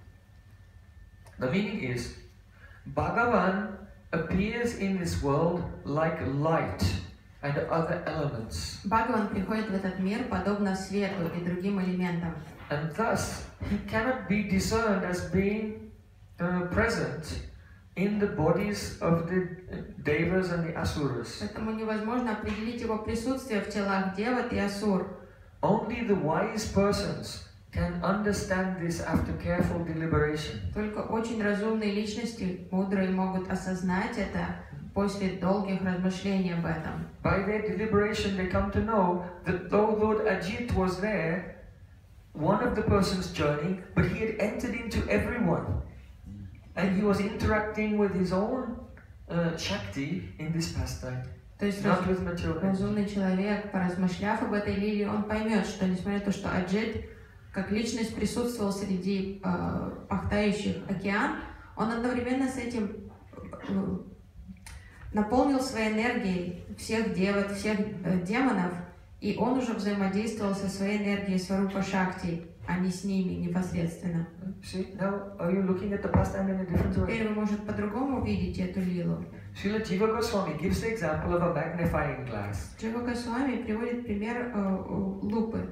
The meaning is, Bhagavan appears in this world like light and other elements. Бхагаван приходит в этот мир подобно свету и другим элементам. And thus, he cannot be discerned as being present in the bodies of the devas and the asuras. Поэтому невозможно определить его присутствие в телах деват и асур. Only the wise persons can understand this after careful deliberation. Только очень разумные личности, мудрые, могут осознать это после долгих размышлений об этом. By their deliberation, they come to know that though Lord Ajit was there, one of the persons journeying, but he had entered into everyone. And he was interacting with his own Shakti in this pastime, То есть not with material energy. разумный человек, поразмышляв об этой лилии, он поймет, что несмотря на то, что Аджит как личность присутствовал среди пахтающих океан, он одновременно с этим наполнил своей энергией всех деват, всех демонов, и он уже взаимодействовал со своей энергией Сварупа Шакти, а не с ними непосредственно. See, now are you looking at the pastime in a different way? Теперь вы, может, по-другому видите эту лилу. Srila Jiva Goswami gives the example of a magnifying glass. Джива Госвами приводит пример лупы.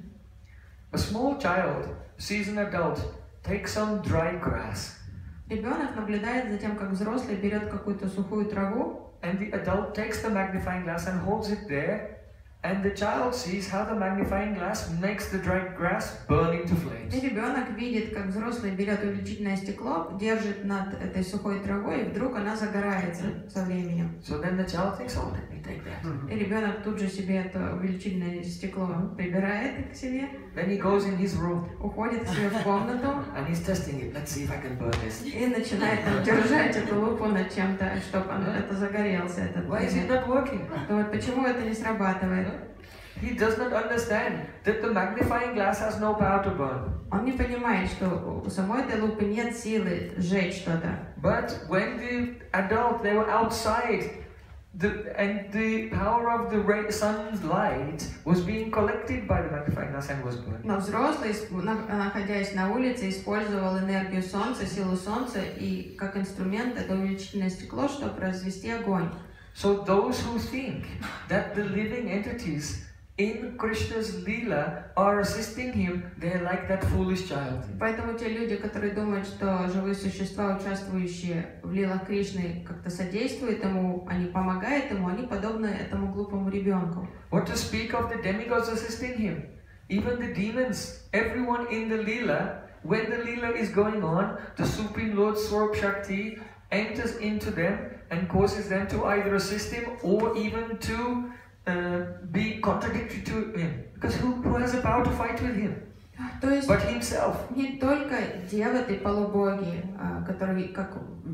A small child sees an adult take some dry grass, Ребенок наблюдает за тем, как взрослый берет какую-то сухую траву, and the adult takes the magnifying glass and holds it there, and the child sees how the magnifying glass makes the dry grass burn into flames. и ребенок видит, как взрослый берет увеличительное стекло, держит над этой сухой травой, и вдруг она загорается со временем. So then the child thinks, oh, let me take that. И ребенок тут же себе это увеличительное стекло прибирает к себе, Then he goes in his room уходит к себе в комнату and he's testing it. Let's see if I can burn this. и начинает там держать эту лупу над чем-то, чтобы это загорелся, этот Why is it not working? Думает, почему это не срабатывает? He does not understand that the magnifying glass has no power to burn. Он не понимает, что у самой этой лупы нет силы сжечь что-то. But when the adult, they were outside, and the power of the sun's light was being collected by the magnifying glass and was burned. Но взрослый, находясь на улице, использовал энергию солнца, силу солнца, и как инструмент это увеличительное стекло, чтобы развести огонь. So those who think that the living entities in Krishna's Leela are assisting him, they are like that foolish child. Поэтому те люди, которые думают, что живые существа, участвующие в лилах Кришны, как-то содействуют ему, они помогают ему, они подобны этому глупому ребенку. What to speak of the demigods assisting him? Even the demons, everyone in the Leela, when the Leela is going on, the Supreme Lord Swarup Shakti enters into them and causes them to either assist him or even to be contradictory to him. Because who has the power to fight with him? То есть But himself. не только деваты, полубоги, которые как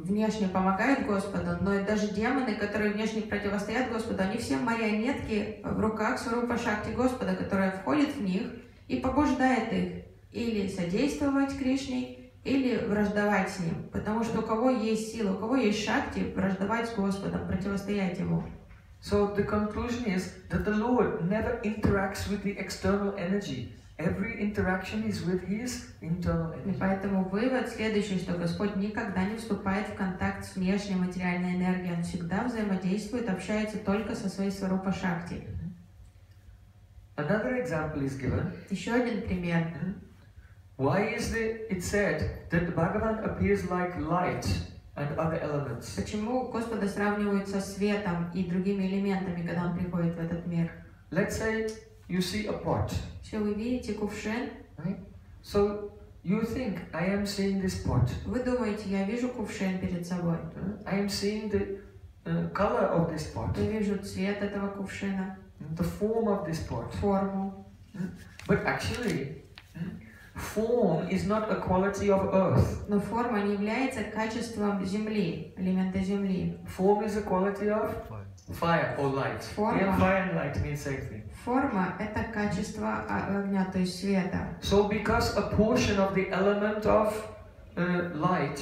внешне помогают Господу, но и даже демоны, которые внешне противостоят Господу, они все марионетки в руках Сварупа Шакти Господа, которая входит в них и побуждает их или содействовать Кришне, или враждовать с Ним. Потому что у кого есть сила, у кого есть Шакти, враждовать с Господом, противостоять Ему. So the conclusion is that the Lord never interacts with the external energy. Every interaction is with His internal И energy. поэтому вывод следующий, что Господь никогда не вступает в контакт с внешней материальной энергией. Он всегда взаимодействует, общается только со своей Сварупа Шакти. Another example is given. Еще один пример. Why is it said that Bhagavan appears like light and other elements? Почему Господа сравнивают со светом и другими элементами, когда Он приходит в этот мир? Let's say you see a pot, Все, вы видите кувшин, right? So you think, I am seeing this pot. вы думаете, я вижу кувшин перед собой, I am seeing the color of this pot, я вижу цвет этого кувшина, the form of this pot. форму. But actually, form is not a quality of earth. Но форма не является качеством Земли, элемента Земли. Form is a quality of fire or light. Form. Yeah, fire and light mean same thing. Форма — это качество огня, то есть света. So because a portion of the element of light,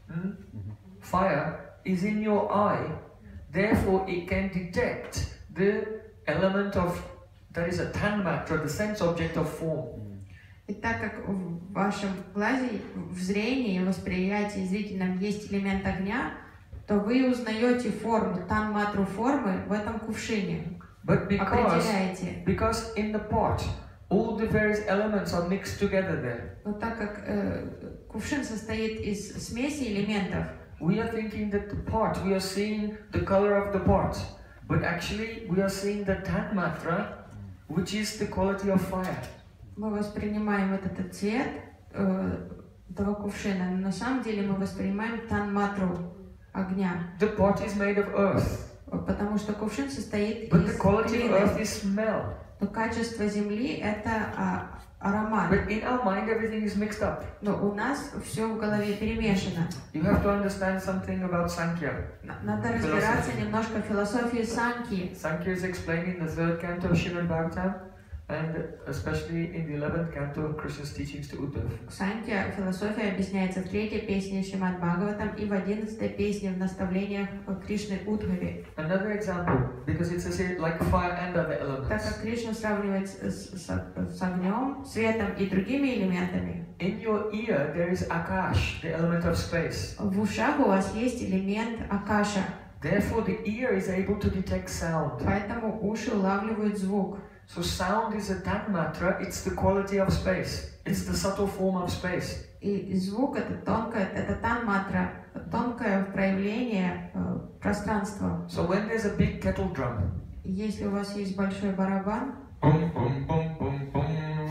fire, is in your eye, therefore it can detect the element of, that is a tanmatra, the sense object of form. И так как в вашем глазе, в зрении, в восприятии зрительном есть элемент огня, то вы узнаете форму, танматру формы в этом кувшине. But Определяете. because in the pot, all the various elements are mixed together there, Но так как кувшин состоит из смеси элементов, we are thinking that the pot, we are seeing the color of the pot, but actually we are seeing the tanmatra, which is the quality of fire. мы воспринимаем этот цвет этого кувшина, но на самом деле мы воспринимаем танматру огня, The pot is made of earth, потому что кувшин состоит but the из quality of earth глины. is smell. Но качество земли — это аромат. But in our mind everything is mixed up. Но у нас все в голове перемешано. You have to understand something about Sankhya. Надо разбираться немножко в философии Санки. Sankhya is explained in the 3rd canto of Srimad Bhagavatam, and especially in the 11th canto of Krishna's teachings to Uddhava. Санки, философия объясняется в 3-й песне Шримад Бхагаватам и в 11-й песне в наставлениях Кришны Удхаве. Another example, because it says here like fire and other Так elements. как Кришна сравнивает с огнем, светом и другими элементами, In your ear there is Akash, the element of space. в ушах у вас есть элемент Акаша, Therefore the ear is able to detect sound. поэтому уши улавливают звук. So sound is a tanmatra, it's the quality of space. It's the subtle form of space. И звук — это тонкое, это танматра, тонкое проявление пространства. So when there's a big kettle drum, Если у вас есть большой барабан, boom, boom, boom, boom, boom,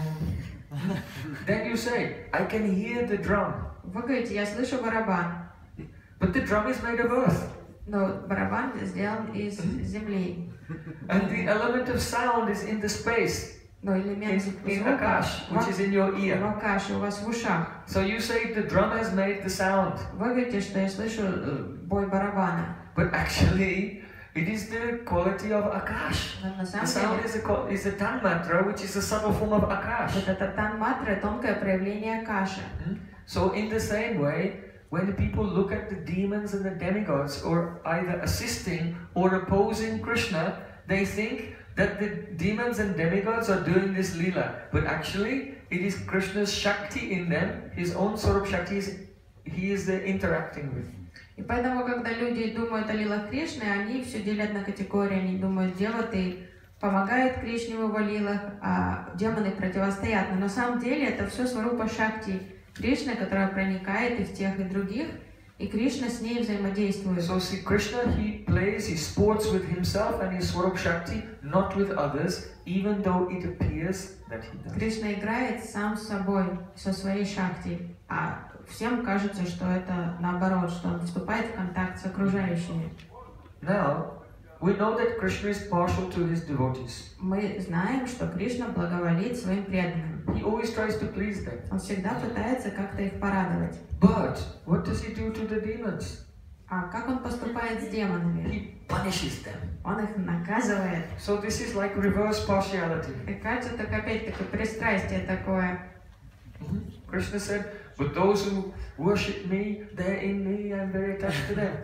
then you say, I can hear the drum. вы говорите, я слышу барабан, But the drum is made of earth. но барабан сделан из земли. And the element of sound is in the space, Но элемент in звука Akash, which is in your в ear. Акаше, у вас в ушах. So you say the drum has made the sound. Вы говорите, что я слышу бой барабана. But actually, it is the quality of Akash. Но на The самом sound деле is a tanmatra, which is a subtle form of Akash. вот это танматра, тонкое проявление Акаши. So in the same way, when the people look at the demons and the demigods, or either assisting or opposing Krishna, they think that the demons and demigods are doing this lila. But actually, it is Krishna's Shakti in them, his own Swarup Shakti, he is interacting with. И поэтому, когда люди думают о лилах Кришны, они все делят на категории. Они думают, девоты помогают Кришне в его лилах, а демоны противостоят. Но на самом деле это все Сварупа Шакти Кришны, которая проникает и в тех, и других, и Кришна с ней взаимодействует. So see, Krishna, he plays, he sports with himself and his Swarup Shakti, not with others, even though it appears that he does. Кришна играет сам с собой, со своей Шакти, а всем кажется, что это наоборот, что он вступает в контакт с окружающими. Now, we know that Krishna is partial to his devotees. Мы знаем, что Кришна благоволит своим преданным. He always tries to please them. Он всегда пытается как-то их порадовать. But what does he do to the demons? А как он поступает с демонами? He punishes them. Он их наказывает. So this is like reverse partiality. И кажется, так опять такое пристрастие такое. Krishna said, but those who worship me, they're in me, I'm very attached to them.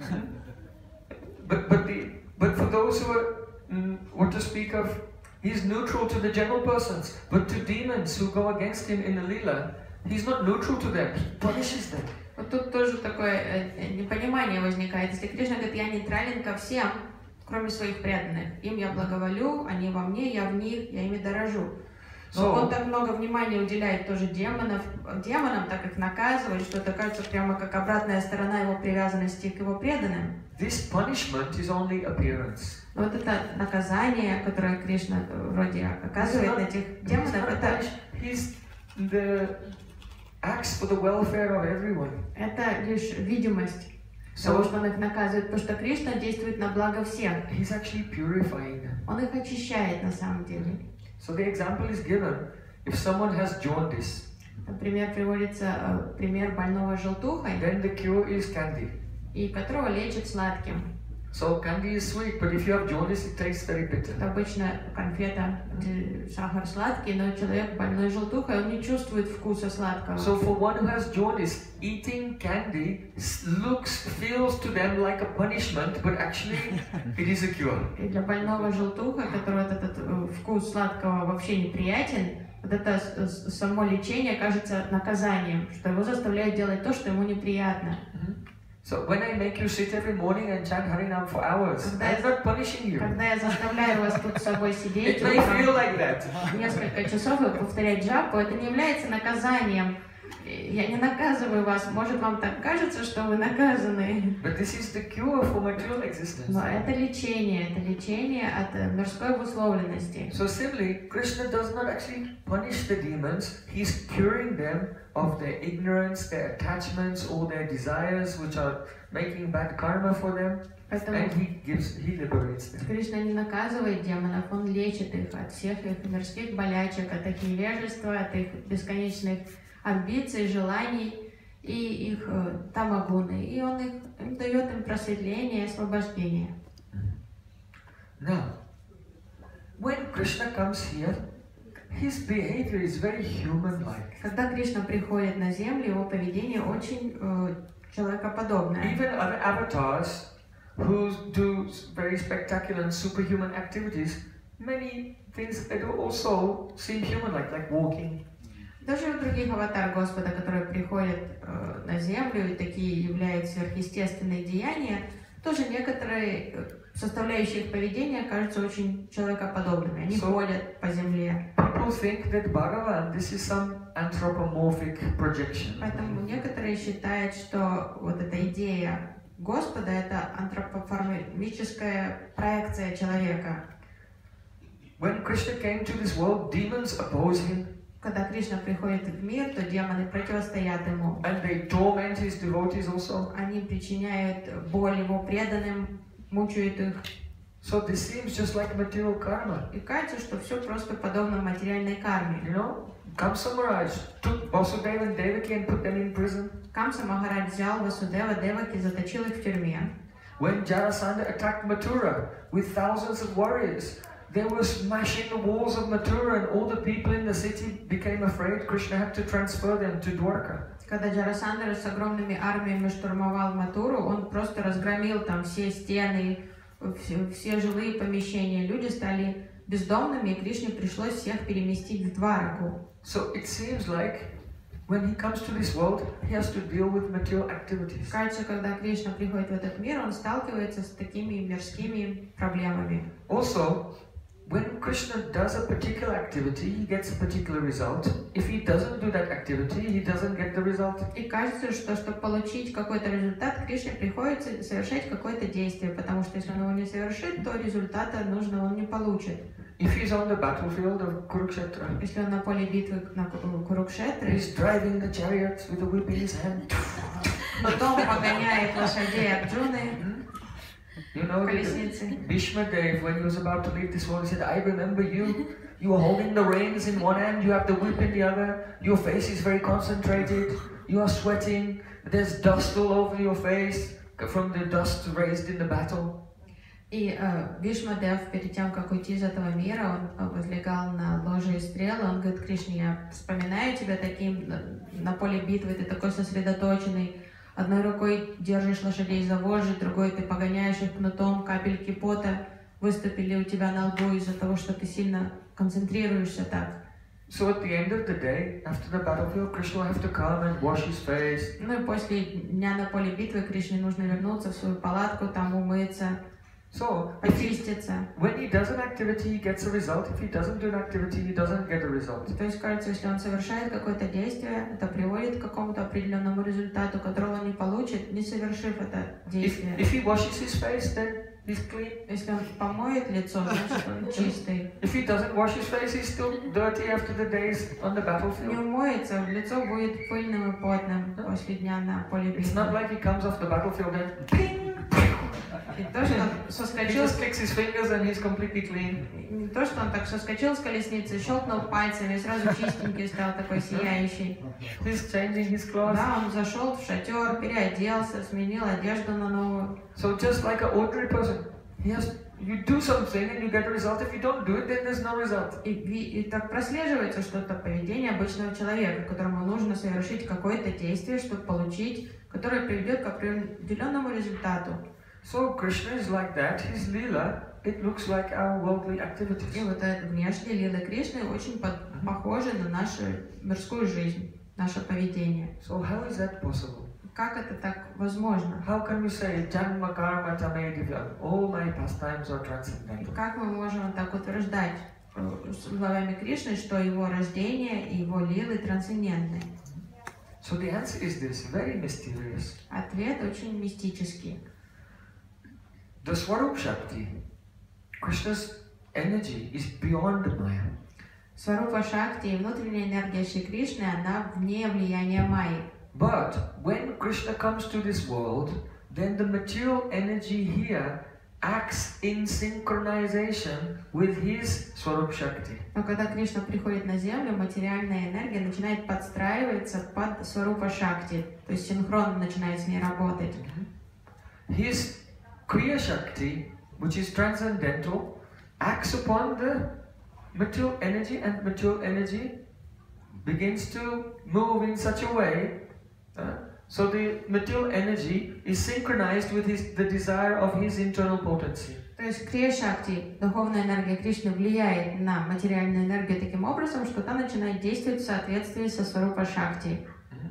but for those who are, what to speak of, he's neutral to the general persons, but to demons who go against him in the lila, he's not neutral to them, he punishes them. Вот тут тоже такое непонимание возникает. Если Кришна говорит, я нейтрален ко всем, кроме своих преданных. Им я благоволю, они во мне, я в них, я ими дорожу. Но он так много внимания уделяет тоже демонам, так их наказывает, что это кажется прямо как обратная сторона его привязанности к его преданным. This punishment is only appearance. Но вот это наказание, которое Кришна вроде оказывает на этих демонов, это acts for the welfare of everyone. Это лишь видимость того, что он их наказывает, потому что Кришна действует на благо всех. He's actually purifying them. Он их очищает на самом деле. So the example is given if someone has jaundice. Например, приводится пример больного желтухой, Then the cure is candy. и которого лечат сладким. So candy is sweet, but if you have jaundice, it tastes very bitter. Это обычно конфета, где сахар сладкий, но человек больной желтухой, он не чувствует вкуса сладкого. So for one who has jaundice, eating candy feels to them like a punishment, but actually it is a cure. И для больного желтуха, которого этот вкус сладкого вообще неприятен, вот это само лечение кажется наказанием, что его заставляют делать то, что ему неприятно. So when I make you sit every morning and chant Harinam for hours, I'm not punishing you. Когда я заставляю вас тут с собой сидеть, It may feel like that. несколько часов и повторять джапу, это не является наказанием. Я не наказываю вас, может вам так кажется, что вы наказаны. But this is the cure for material existence. Но это лечение от мирской обусловленности. So similarly, Krishna does not actually punish the demons, he's curing them of their ignorance, their attachments, all their desires which are making bad karma for them, and he liberates them. Кришна не наказывает демонов, он лечит их от всех их мирских болячек, от их невежества, от их бесконечных амбиций, желаний и их тамагуны. И он им дает им просветление и освобождение. Now, when Krishna comes here, his behavior is very human-like. Когда Кришна приходит на землю, его поведение очень человекоподобное. Even other avatars who do very spectacular and superhuman activities, many things they do also seem human-like, like walking. Даже у других аватар Господа, которые приходят на землю и такие являют сверхъестественные деяния, тоже некоторые составляющие их поведения кажутся очень человекоподобными. Они ходят по земле. People think that Bhagavan, this is some anthropomorphic projection. Поэтому некоторые считают, что вот эта идея Господа — это антропоморфическая проекция человека. When Krishna came to this world, demons oppose him. Когда Кришна приходит в мир, то демоны противостоят ему. And they torment his devotees also. Они причиняют боль его преданным, мучают их. So this seems just like material karma. И кажется, что все просто подобно материальной карме. You know, Kamsa Maharaj took Vasudeva and Devaki and put them in prison. Камса Махарадж взял Васудева, Деваки, заточил их в тюрьме. When Jarasandha attacked Mathura with thousands of warriors, they were smashing the walls of Mathura and all the people in the city became afraid. Krishna had to transfer them to Dwarka. Когда Джарасандра с огромными армиями штурмовал Матуру, он просто разгромил там все стены, все жилые помещения. Люди стали бездомными, и Кришне пришлось всех переместить в Двараку. So it seems like when he comes to this world, he has to deal with material activities. Кажется, когда Кришна приходит в этот мир, он сталкивается с такими мирскими проблемами. Also, when Krishna does a particular activity, he gets a particular result. If he doesn't do that activity, he doesn't get the result. И кажется, что чтобы получить какой-то результат, Кришне приходится совершать какое-то действие, потому что если он его не совершит, то результата нужного он не получит. If he's on the battlefield of Kurukshetra, если он на поле битвы на Курукшетре, he's driving the chariots with a whip in his hand. Потом погоняет лошадей Арджуны. You know, Bhishma Dev, when he was about to leave this world, he said, I remember you. You were holding the reins in one hand, you have the whip in the other. Your face is very concentrated. You are sweating. There's dust all over your face. from the dust raised in the battle. И Бишмадев, перед тем, как уйти из этого мира, он возлегал на ложе и стрелы. Он говорит: Кришна, я вспоминаю тебя таким на поле битвы, ты такой сосредоточенный. Одной рукой держишь лошадей за вожжи, другой ты погоняешь их кнутом, капельки пота выступили у тебя на лбу из-за того, что ты сильно концентрируешься так. So at the end of the day, after the battlefield, Krishna will have to come and wash his face. Ну и после дня на поле битвы Кришне нужно вернуться в свою палатку, там умыться, So, очиститься. when he does an activity, he gets a result. If he doesn't do an activity, he doesn't get a result. То есть, кажется, если он совершает какое-то действие, это приводит к какому-то определенному результату, которого он не получит, не совершив это действие. If he washes his face, then he's clean. Если он помоет лицо, значит он чистый. If he doesn't wash his face, he's still dirty after the days on the Не battlefield. умоется, лицо будет пыльным и потным после дня на поле It's not битвы. like he comes off the battlefield and ping, И то, что он he соскочил, just clicks his fingers and he's completely clean. не то, что он так соскочил с колесницы, щелкнул пальцами и сразу чистенький стал, такой сияющий. He's changing his clothes. Да, он зашел в шатер, переоделся, сменил одежду на новую. So just like an ordinary person, you do something and you get a result. If you don't do it, then there's no result. И так прослеживается что-то поведение обычного человека, которому нужно совершить какое-то действие, чтобы получить, которое приведет к определенному результату. So Krishna is like that. His lila, it looks like our worldly activities. И вот это внешние лилы Кришны очень похожи на нашу мирскую жизнь, наше поведение. So how is that possible? Как это так возможно? How can we say Janma Karma Tame Divyam? All my pastimes are transcendental. Как мы можем так утверждать словами Кришны, что его рождение и его лилы трансцендентны? So the answer is this, very mysterious. Ответ очень мистический. The Swarup Shakti, Krishna's energy, is beyond Maya. Сварупа Шакти и внутренняя энергия Шри Кришны, она вне влияния Майи. But when Krishna comes to this world, then the material energy here acts in synchronization with his Swarup Shakti. Но когда Кришна приходит на землю, материальная энергия начинает подстраиваться под Сварупа Шакти, то есть синхронно начинает с ней работать. His Kriya Shakti, which is transcendental, acts upon the material energy, and material energy begins to move in such a way. So the material energy is synchronized with the desire of his internal potency. То есть Крия Шакти, духовная энергия Кришны, влияет на материальную энергию таким образом, что та начинает действовать в соответствии со Сварупа Шакти.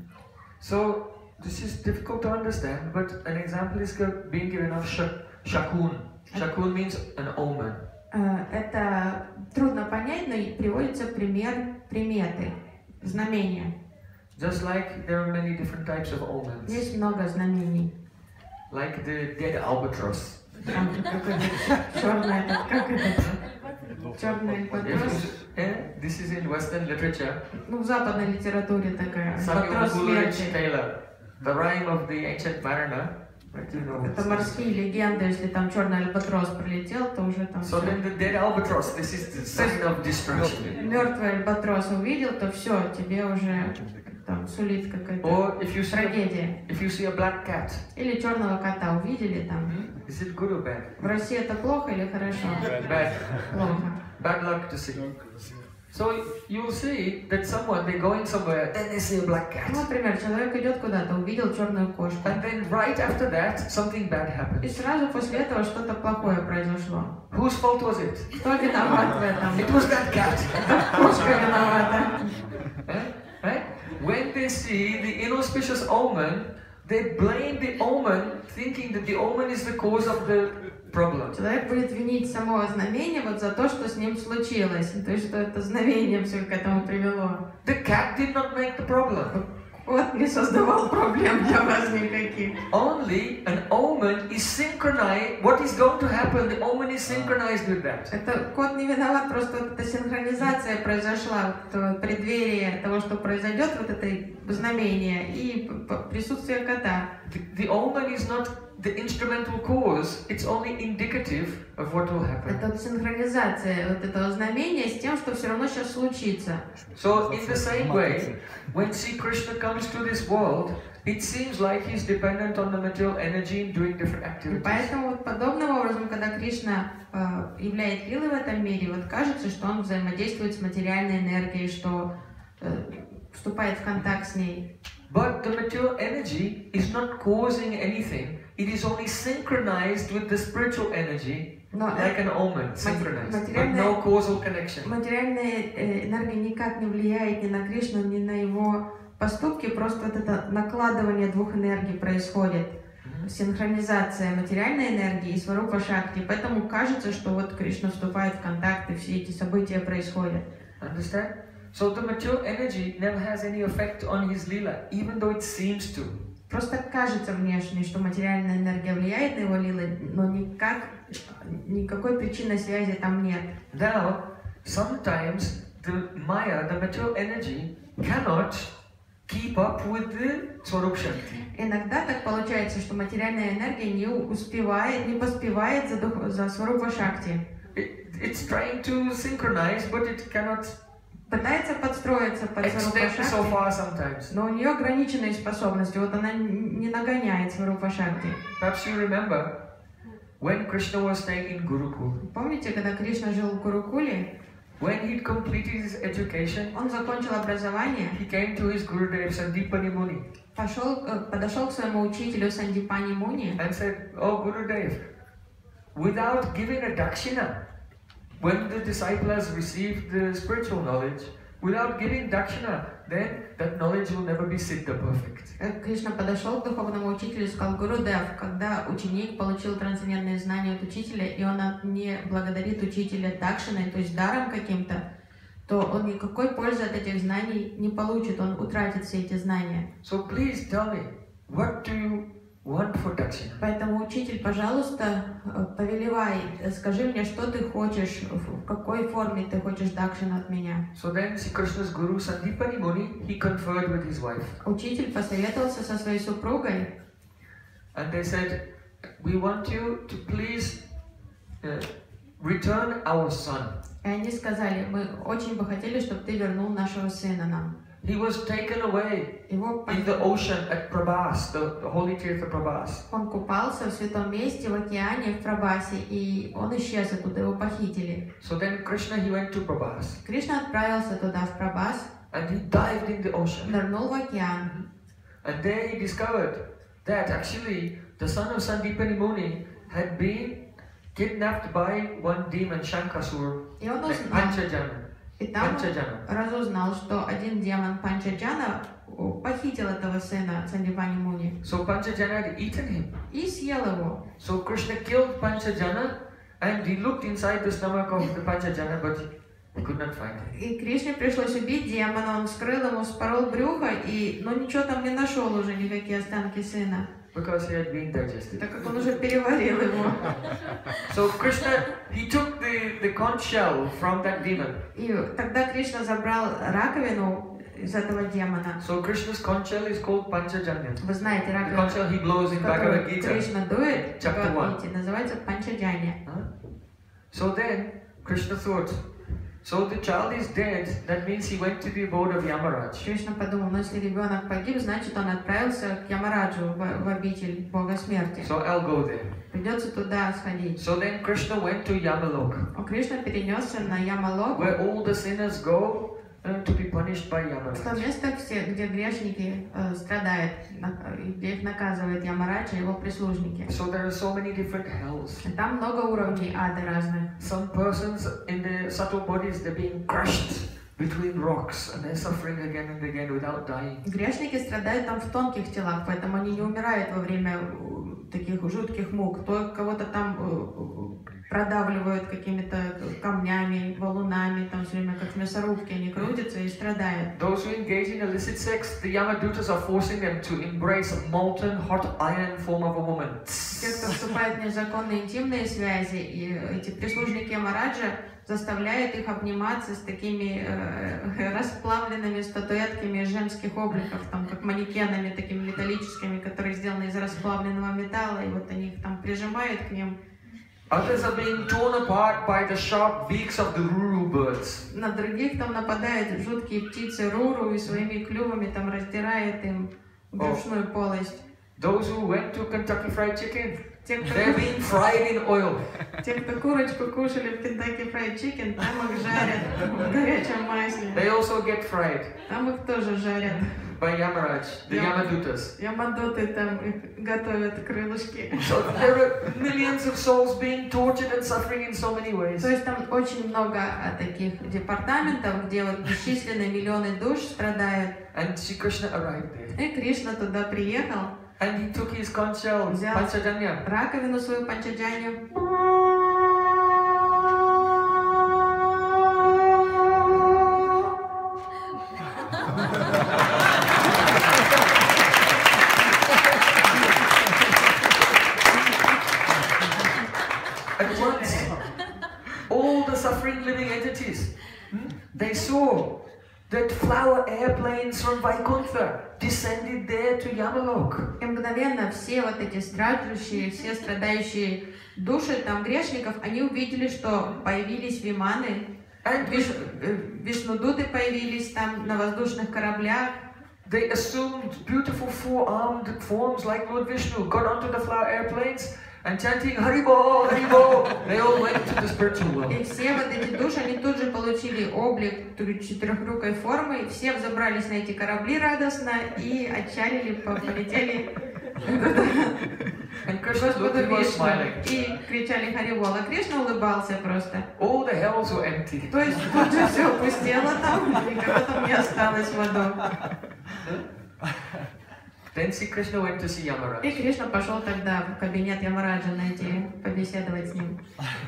So this is difficult to understand, but an example is being given of Shakun. Shakun means an omen. Это трудно понять, но приводится пример приметы, знамения. Just like there are many different types of omens. Есть много знамений. Like the dead albatross. Там какой-то черный, как это? Черный альбатрос. This is in Western literature. Ну, в западной литературе такая. Samuel Альбатрос Coleridge смерти. Taylor, the rhyme of the ancient mariner. Right, you know. Это морские легенды, если там черный альбатрос прилетел, то уже там So then the dead albatross, this is the sign of destruction. мертвый альбатрос увидел, то все, тебе уже там сулит какая-то Or if you трагедия. see a black cat, Или черного кота увидели там. is it good or bad? В России это плохо или хорошо? Bad. Плохо. Bad luck to see. So you'll see that someone, they're going somewhere, then they see a black cat. Ну, например, человек идет куда-то, увидел черную кошку. And then right after that, something bad И happens. сразу после этого что-то плохое произошло. Whose fault was it? Кто виноват в этом? It was that cat. Кошка виновата. Right? When they see the inauspicious omen, they blame the omen, thinking that the omen is the cause of the problem. Человек будет винить само знамение вот за то, что с ним случилось. То есть, что это знамение все к этому привело. The cat did not make the problem. Кот не создавал проблем для вас никаких. Only an omen is synchronized. What is going to happen, the omen is synchronized with that. Это кот не виноват, просто вот эта синхронизация произошла, вот преддверие того, что произойдет, вот это знамение и присутствие кота. The omen is not the instrumental cause, it's only indicative of what will happen. Это вот синхронизация вот этого знамения с тем, что все равно сейчас случится. So in the same way, when Sri Krishna comes to this world, it seems like he's dependent on the material energy in doing different И activities. поэтому вот подобным образом, когда Кришна являет лилы в этом мире, вот кажется, что он взаимодействует с материальной энергией, что вступает в контакт с ней. But the material energy is not causing anything. It is only synchronized with the spiritual energy, like an omen, synchronized, but no causal connection. Материальная энергия никак не влияет ни на Кришну, ни на его поступки, просто вот это накладывание двух энергий происходит. Синхронизация материальной энергии и сварупа шакти. Поэтому кажется, что вот Кришна вступает в контакт, и все эти события происходят. Understand? So the material energy never has any effect on his lila, even though it seems to. Просто кажется внешне, что материальная энергия влияет на его лилы, но никакой причинной связи там нет. Now, sometimes the Maya, the material energy, cannot keep up with the Swarup Shakti. Иногда так получается, что материальная энергия не поспевает за сварупа шакти. It's trying to synchronize, but it cannot Пытается подстроиться под сварупа extend so шакти, far sometimes. но у нее ограниченные способности, вот она не нагоняет сварупа шакти. Perhaps you remember when Krishna was staying in Gurukul. Помните, когда Кришна жил в Гурукуле, When he'd completed his education, он закончил образование, he came to his Gurudev Sandipani Muni подошел к своему учителю Сандипани Муни and said, "Oh Gurudev, without giving a dakshina, when the disciple has received the spiritual knowledge, without giving dakshina, then that knowledge will never be siddha perfect." Кришна подошел к духовному учителю и сказал: Гурудев, когда ученик получил трансцендентные знания от учителя, и он не благодарит учителя дакшиной, то есть даром каким-то, то он никакой пользы от этих знаний не получит, он утратит все эти знания. So please tell me, what do you want for dakshina? Поэтому, учитель, пожалуйста, повелевай, скажи мне, что ты хочешь, в какой форме ты хочешь дакшину от меня. So then Sri Krishna's Guru Sandipani Muni, he conferred with his wife. Учитель посоветовался со своей супругой, And they said, "We want you to please return our son." и они сказали: мы очень бы хотели, чтобы ты вернул нашего сына нам. He was taken away Его in the ocean at Prabhas, the holy Tirtha Prabhas. Он купался в святом месте в океане в Прабхасе, и он исчез оттуда, его похитили. So then Krishna, he went to Prabhas Кришна отправился туда, в Прабхас, and he dived in the ocean. нырнул в океан. And there he discovered that actually the son of Sandipani Muni had been kidnapped by one demon, Shankasur, И он like узнал, Panchajana. и там Panchajana. разузнал, что один демон Панчаджана похитил этого сына Сандипани Муни So Panchajana had eaten him. и съел его. So Krishna killed Panchajana and he looked inside the stomach of the Panchajana, but he could not find him. И Кришне пришлось убить демона, он вскрыл ему, вспорол брюхо, но ничего там не нашел уже, никакие останки сына, Because he had been digested. так как он уже переварил его. So Krishna, he took the conch shell from that demon. И тогда Кришна забрал раковину из этого демона. So Krishna's conch shell is called Panchajanya. Вы знаете, The раковина, conch shell he blows in которую Bhagavad Gita. Кришна дует, Chapter one. Бхагавад-гите, называется Панчаджаня. So then Krishna thought, so the child is dead, that means he went to the abode of Yamaraj. Кришна подумал: ну если ребенок погиб, значит он отправился к Ямараджу, в обитель Бога смерти. So I'll go there. Придется туда сходить. So then Krishna went to Yamalok, А Кришна перенесся на Ямалок, where all the sinners go to be punished by в то Yamaraj. место, где грешники страдают, где их наказывает Ямарадж и его прислужники. So there are so many different hells. И там много уровней ада разных. Some persons in the subtle bodies, they're being crushed between rocks and they're suffering again and again without dying. Грешники страдают там в тонких телах, поэтому они не умирают во время таких жутких мук. Кого-то там продавливают какими-то камнями, валунами, там все время как в мясорубке они крутятся и страдают. Those who engage in illicit sex, the Yamadutas are forcing them to embrace a molten hot iron form of a woman. Те, кто вступают в незаконные интимные связи, и эти прислужники Ямараджа заставляют их обниматься с такими расплавленными статуэтками женских обликов, там, как манекенами такими металлическими, которые сделаны из расплавленного металла, и вот они их там прижимают к ним. Others are being torn apart by the sharp beaks of the ruru birds. На других там нападают жуткие птицы руру и своими клювами там раздирает им брюшную полость. Those who went to Kentucky Fried Chicken, Те, they're being fried in oil. кто курочку кушали в Kentucky Fried Chicken, там их жарят в горячем масле. They also get fried Там их тоже жарят. by Yamaraj, the Yamadutas. Ямадоты там их готовят крылышки. So there are millions of souls being tortured and suffering in so many ways. То есть там очень много таких департаментов, где вот бесчисленные миллионы душ страдают. And Sri Krishna arrived there. И Кришна туда приехал, And he took his conch shell, взял Panchajanya, раковину свою панчаджанью. At once, all the suffering living entities, they saw that flower airplanes from Vaikuntha descended there to Yamalok. И мгновенно все вот эти страждущие, все страдающие души там грешников, они увидели, что появились виманы, вишнудуты появились там на воздушных кораблях. They assumed beautiful four-armed forms like Lord Vishnu, got onto the flower airplanes and chanting Haribo, Haribo, they all went to the spiritual world. И все вот эти души, они тут же получили облик четырехрукой формы, все взобрались на эти корабли радостно и отчалили, полетели And к Krishna looked Господу and was Вишну smiling. и кричали Харибол, а Кришна улыбался просто. All the hells were empty. То есть тут же все опустело там, никого там не осталось в аду. Then Sri Krishna went to see Yamaraj. И Кришна пошел тогда в кабинет Ямараджа найти, побеседовать с ним.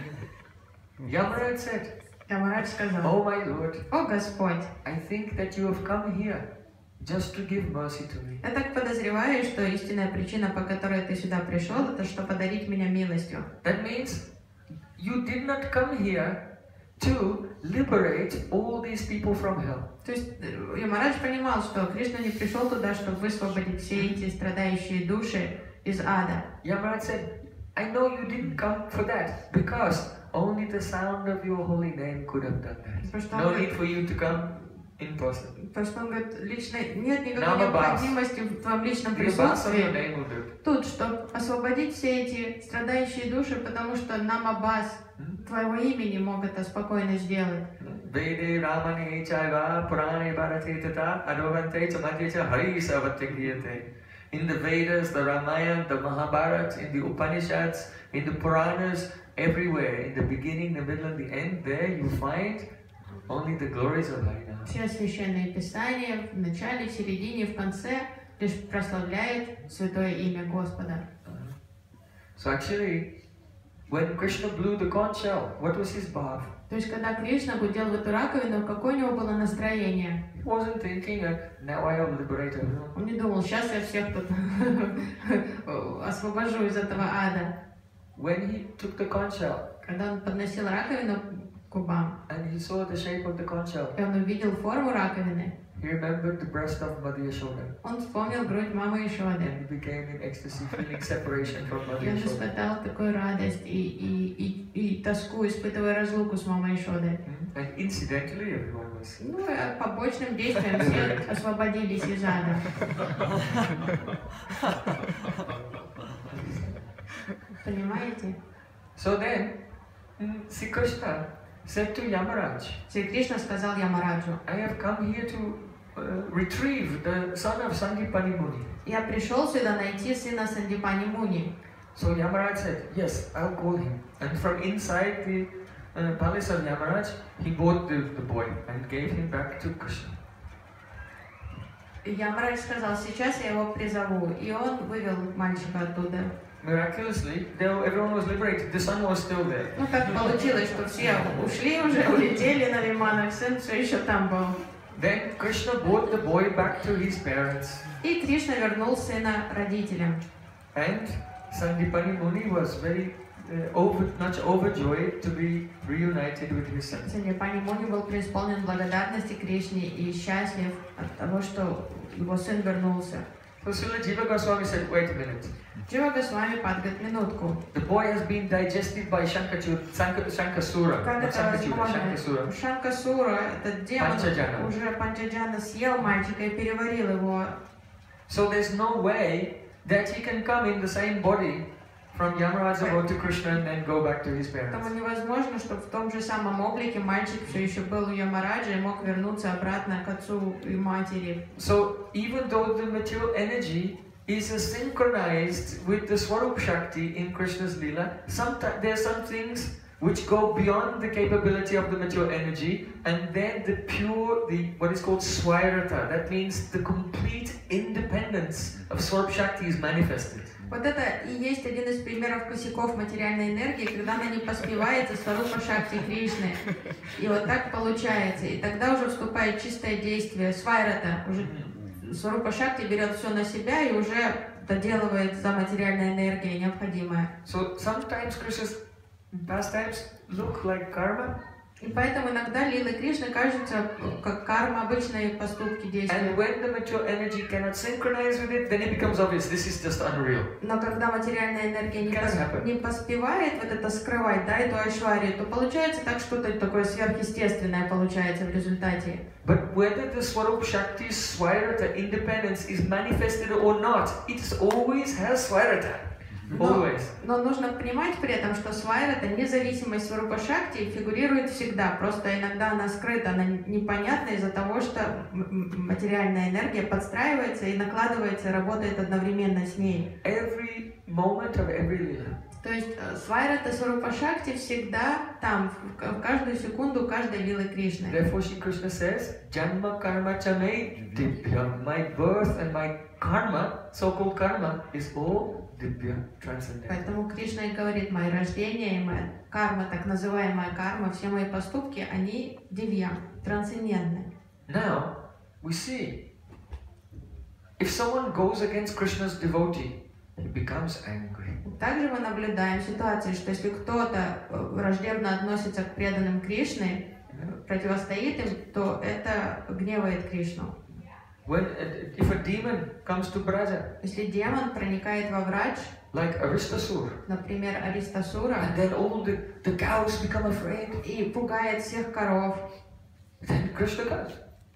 Yamaraj said, Ямарадж сказал: Oh my Lord, «О Господь, I think that you have come here just to give mercy to me. я так подозреваю, что истинная причина, по которой ты сюда пришел, это что подарить меня милостью». That means you did not come here to liberate all these people from hell. То есть Ямарадж понимал, что Кришна не пришел туда, чтобы высвободить все эти страдающие души из ада. Yamaraj said, I know you didn't come for that because only the sound of your holy name could have done that. No need for you to come in person. Потому что он говорит, лично нет никакой Намабас. необходимости в твоем личном The Bas of your присутствии name will do it. тут, чтобы освободить все эти страдающие души, потому что Намабас твоего имени мог это спокойно сделать. Vede Ramani Chaiva Purane Bharate Tata Adovante Chamadhya Cha Hari Savatyagiyate. In the Vedas, the Ramayana, the Mahabharata, in the Upanishads, in the Puranas, everywhere, in the beginning, the middle and the end, there you find only the glories of Harinam. Все священные писания в начале, в середине, в конце лишь прославляют святое имя Господа. So actually, when Krishna blew the conch shell, what was his bhav? То есть, когда Кришна гудел в эту раковину, какое у него было настроение? He wasn't thinking, now I have liberated everyone. Он не думал, сейчас я всех тут освобожу из этого ада. When he took the conch shell, Когда он подносил раковину к губам, and he saw the shape of the conch shell, и он увидел форму раковины, he remembered the breast of Mother Yashoda. он вспомнил грудь мамы Ишоды. And he became in ecstasy, feeling separation from Mother И он Yashoda. испытал такую радость и тоску, испытывая разлуку с мамой Ишодой. And incidentally, everyone was. Ну, и побочным действием все освободились из ада. Понимаете? So then, Sri Krishna said to Yamaraj, Шри Кришна сказал Ямараджу: I have come here to retrieve the son of Sandipani Muni. «Я пришел сюда найти сына Сандипани Муни». So Yamaraj said, yes, I'll call him. And from inside the palace of Yamaraj, he brought the boy and gave him back to Krishna. И Ямарадж сказал: «Сейчас я его призову». И он вывел мальчика оттуда. Miraculously, though everyone was liberated, the son was still there. Ну, так получилось, что все ушли уже, улетели на виманах, сын все еще там был. Then Krishna brought the boy back to his parents. И Кришна вернул сына родителям. And Sandipani Muni was very much overjoyed to be reunited with his son. Сандипани Муни был преисполнен благодарности Кришне и счастлив от того, что его сын вернулся. So Srila Jiva Goswami said, wait a minute. Джива Госвами подготовит минутку. The boy has been digested by Shankasura. Как Not это Shankachura, возможно? Shankasura. Шанкасура, этот демон, Панчаджана. уже Панчаджана съел мальчика и переварил его. So there's no way that he can come in the same body from Yamaraja go to Krishna and then go back to his Поэтому parents. невозможно, чтобы в том же самом облике мальчик все еще был у Ямараджа и мог вернуться обратно к отцу и матери. So even though the material energy is synchronized with the Swarup Shakti in Krishna's Leela, sometimes there are some things which go beyond the capability of the material energy, and then the pure, what is called Swairata, that means the complete independence of Swarup Shakti is manifested. Вот это и есть один из примеров косяков материальной энергии, когда она не поспевается Сварупа Шакти Кришны. И вот так получается. И тогда уже вступает чистое действие Свайрата. Уже Сварупа Шакти берет все на себя и уже доделывает за материальная энергия необходимая. So sometimes Krishna's pastimes look like karma. И поэтому иногда лилы Кришны кажутся как карма, обычные поступки, действия. And when the material energy cannot synchronize with it, then it becomes obvious this is just unreal. Но когда материальная энергия Can не поспевает вот это скрывать, да, эту айшварию, то получается так что-то такое сверхъестественное получается в результате. But whether the Swarup Shakti's Swairata independence is manifested or not, it always has Swairata. Always. Но нужно понимать при этом, что свайрата, независимость Сварупа Шакти, фигурирует всегда. Просто иногда она скрыта, она непонятна из-за того, что материальная энергия подстраивается и накладывается, и работает одновременно с ней. Every moment of every lila. То есть свайрата Сварупа Шакти всегда там, в каждую секунду каждой лилы Кришны. Therefore, Shri Krishna says, Janma karma chame dibhyam. My birth and my karma, so-called karma, is all dibhya, transcendental. Поэтому Кришна и говорит, мои рождения и моя карма, так называемая карма, все мои поступки, они дивья, трансцендентны. Now, we see, if someone goes against Krishna's devotee, he becomes angry. Также мы наблюдаем ситуацию, что если кто-то враждебно относится к преданным Кришны, противостоит им, то это гневает Кришну. If a demon comes to Braja, Если демон проникает во Врадж, like Aristasur, например, Аристасура, and then all the cows become afraid, и пугает всех коров, then Krishna comes.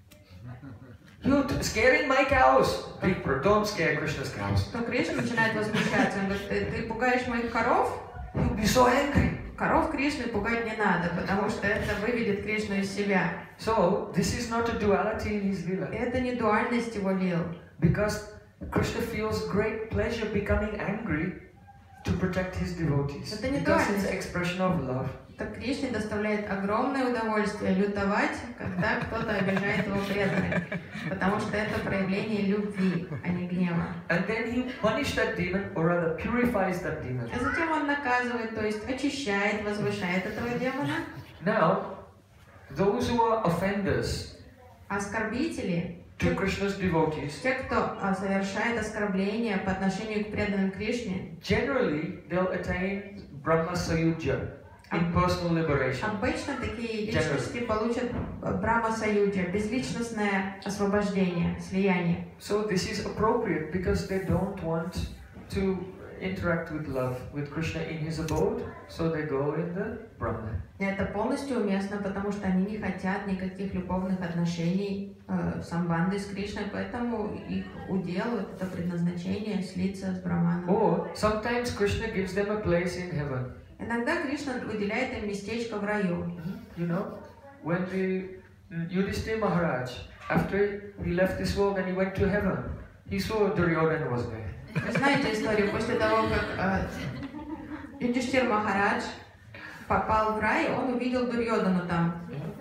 You're scaring my cows. People, don't scare Krishna's cows. то Кришна начинает возмущаться. Он говорит, ты пугаешь моих коров? You'll be so angry. Коров Кришны пугать не надо, потому что это выведет Кришну из себя. So, this is not a duality in his lila. Это не дуальность его лил. Because Krishna feels great pleasure becoming angry to protect his devotees. Это не Because it's дуальность. an expression of love. Так Кришне доставляет огромное удовольствие лютовать, когда кто-то обижает его преданных, потому что это проявление любви, а не гнева. And then he punishes that demon, or rather purifies that demon. А затем он наказывает, то есть очищает, возвышает этого демона. Now, those who are offenders Оскорбители, to Krishna's devotees, те, кто совершает оскорбления по отношению к преданным Кришне, generally they'll attain Brahma Sayuja, impersonal liberation. обычно такие личности получат Брахма Саюджа, безличностное освобождение, слияние. So this is appropriate because they don't want to interact with love, with Krishna in his abode, so they go in the Brahma. Это полностью уместно, потому что они не хотят никаких любовных отношений самбанды с Кришной, поэтому их удел, это предназначение слиться с Браманом. Or sometimes Krishna gives them a place in heaven. Иногда Кришна выделяет им местечко в раю. You know, when the Yudhishthira Maharaj, after he left this world and he went to heaven, he saw Duryodhana was there. Вы знаете историю, после того, как Юдхиштхир Махарадж попал в рай, он увидел Дурьодану там.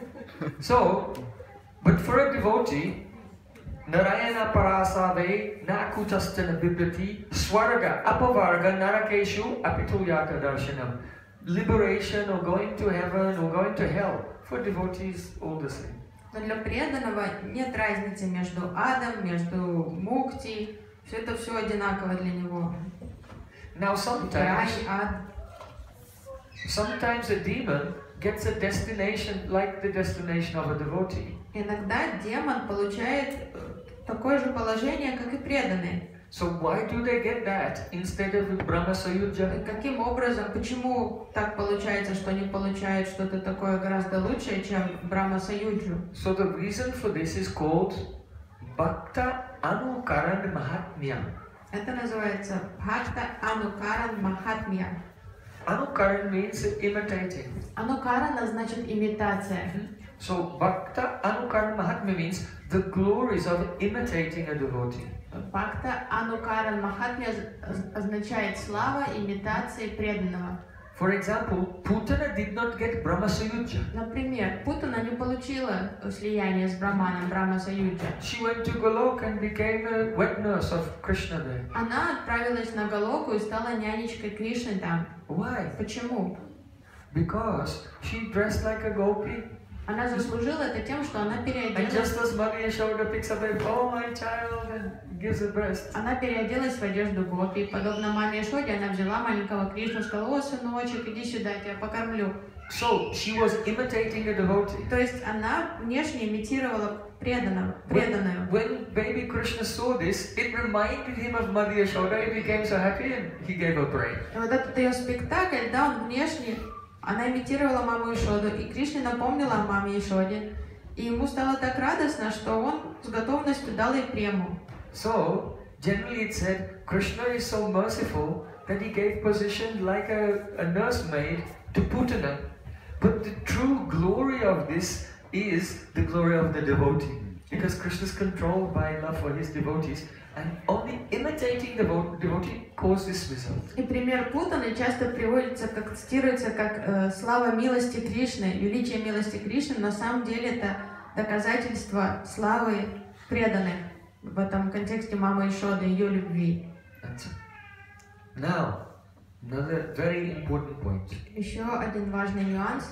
So, but for a devotee, Narayana Parasave Nakutasthana Biblati Swarga Apavarga Narakeshu Apituyaka Darshanam. Liberation or going to heaven or going to hell, for devotees all the same. Но для преданного нет разницы между адом, между мукти. Все это все одинаково для него. Now рай, ад. sometimes a demon gets a destination like the destination of a devotee. Иногда демон получает такое же положение, как и преданный. So why do they get that instead of Brahma Sayuja? Каким образом, почему так получается, что они получают что-то такое гораздо лучшее, чем Брахма Саюджу? So the reason for this is called Bhakta Anukaran Mahatmya. Это называется Бхакта Анукаран Махатмья. Anukaran means imitating. Анукарана значит имитация. So Bhakta Anukaran Mahatmya means the glories of imitating a devotee. Бхакта Анукаран Махатмья означает слава имитации преданного. For example, Putana did not get Brahma Sayuja. Например, Путана не получила слияние с Браманом, Брахма Саюджа. She went to Golok and became a wet nurse of Krishna there. Она отправилась на Галоку и стала нянечкой Кришны там. Why? Почему? Because she dressed like a gopi. Она заслужила это тем, что она And переоделась. just as Mother Yashoda picks up a oh my child and gives a breast. Она переоделась в одежду гопи. Подобно маме Ишоде, она взяла маленького Кришну и сказала: «О, сыночек, иди сюда, я тебя покормлю». So she was imitating a devotee. То есть она внешне имитировала преданную. When baby Krishna saw this, it reminded him of Mother Yashoda. He became so happy and he gave her praise. И вот этот ее спектакль, да, он внешне, она имитировала маму Ишоду, и Кришне напомнила о маме Ишоде. И ему стало так радостно, что он с готовностью дал ей прему. So generally it said Krishna is so merciful that he gave position like a nursemaid to Putana. But the true glory of this is the glory of the devotee. Because Krishna is controlled by love for his devotees, and only imitating the devotee causes this result. И пример Путаны часто приводится, как цитируется, как слава милости Кришны, величие милости Кришны. На самом деле это доказательство славы преданных. В этом контексте мамы Ишоды, ее любви. Now, another very important point. Еще один важный нюанс.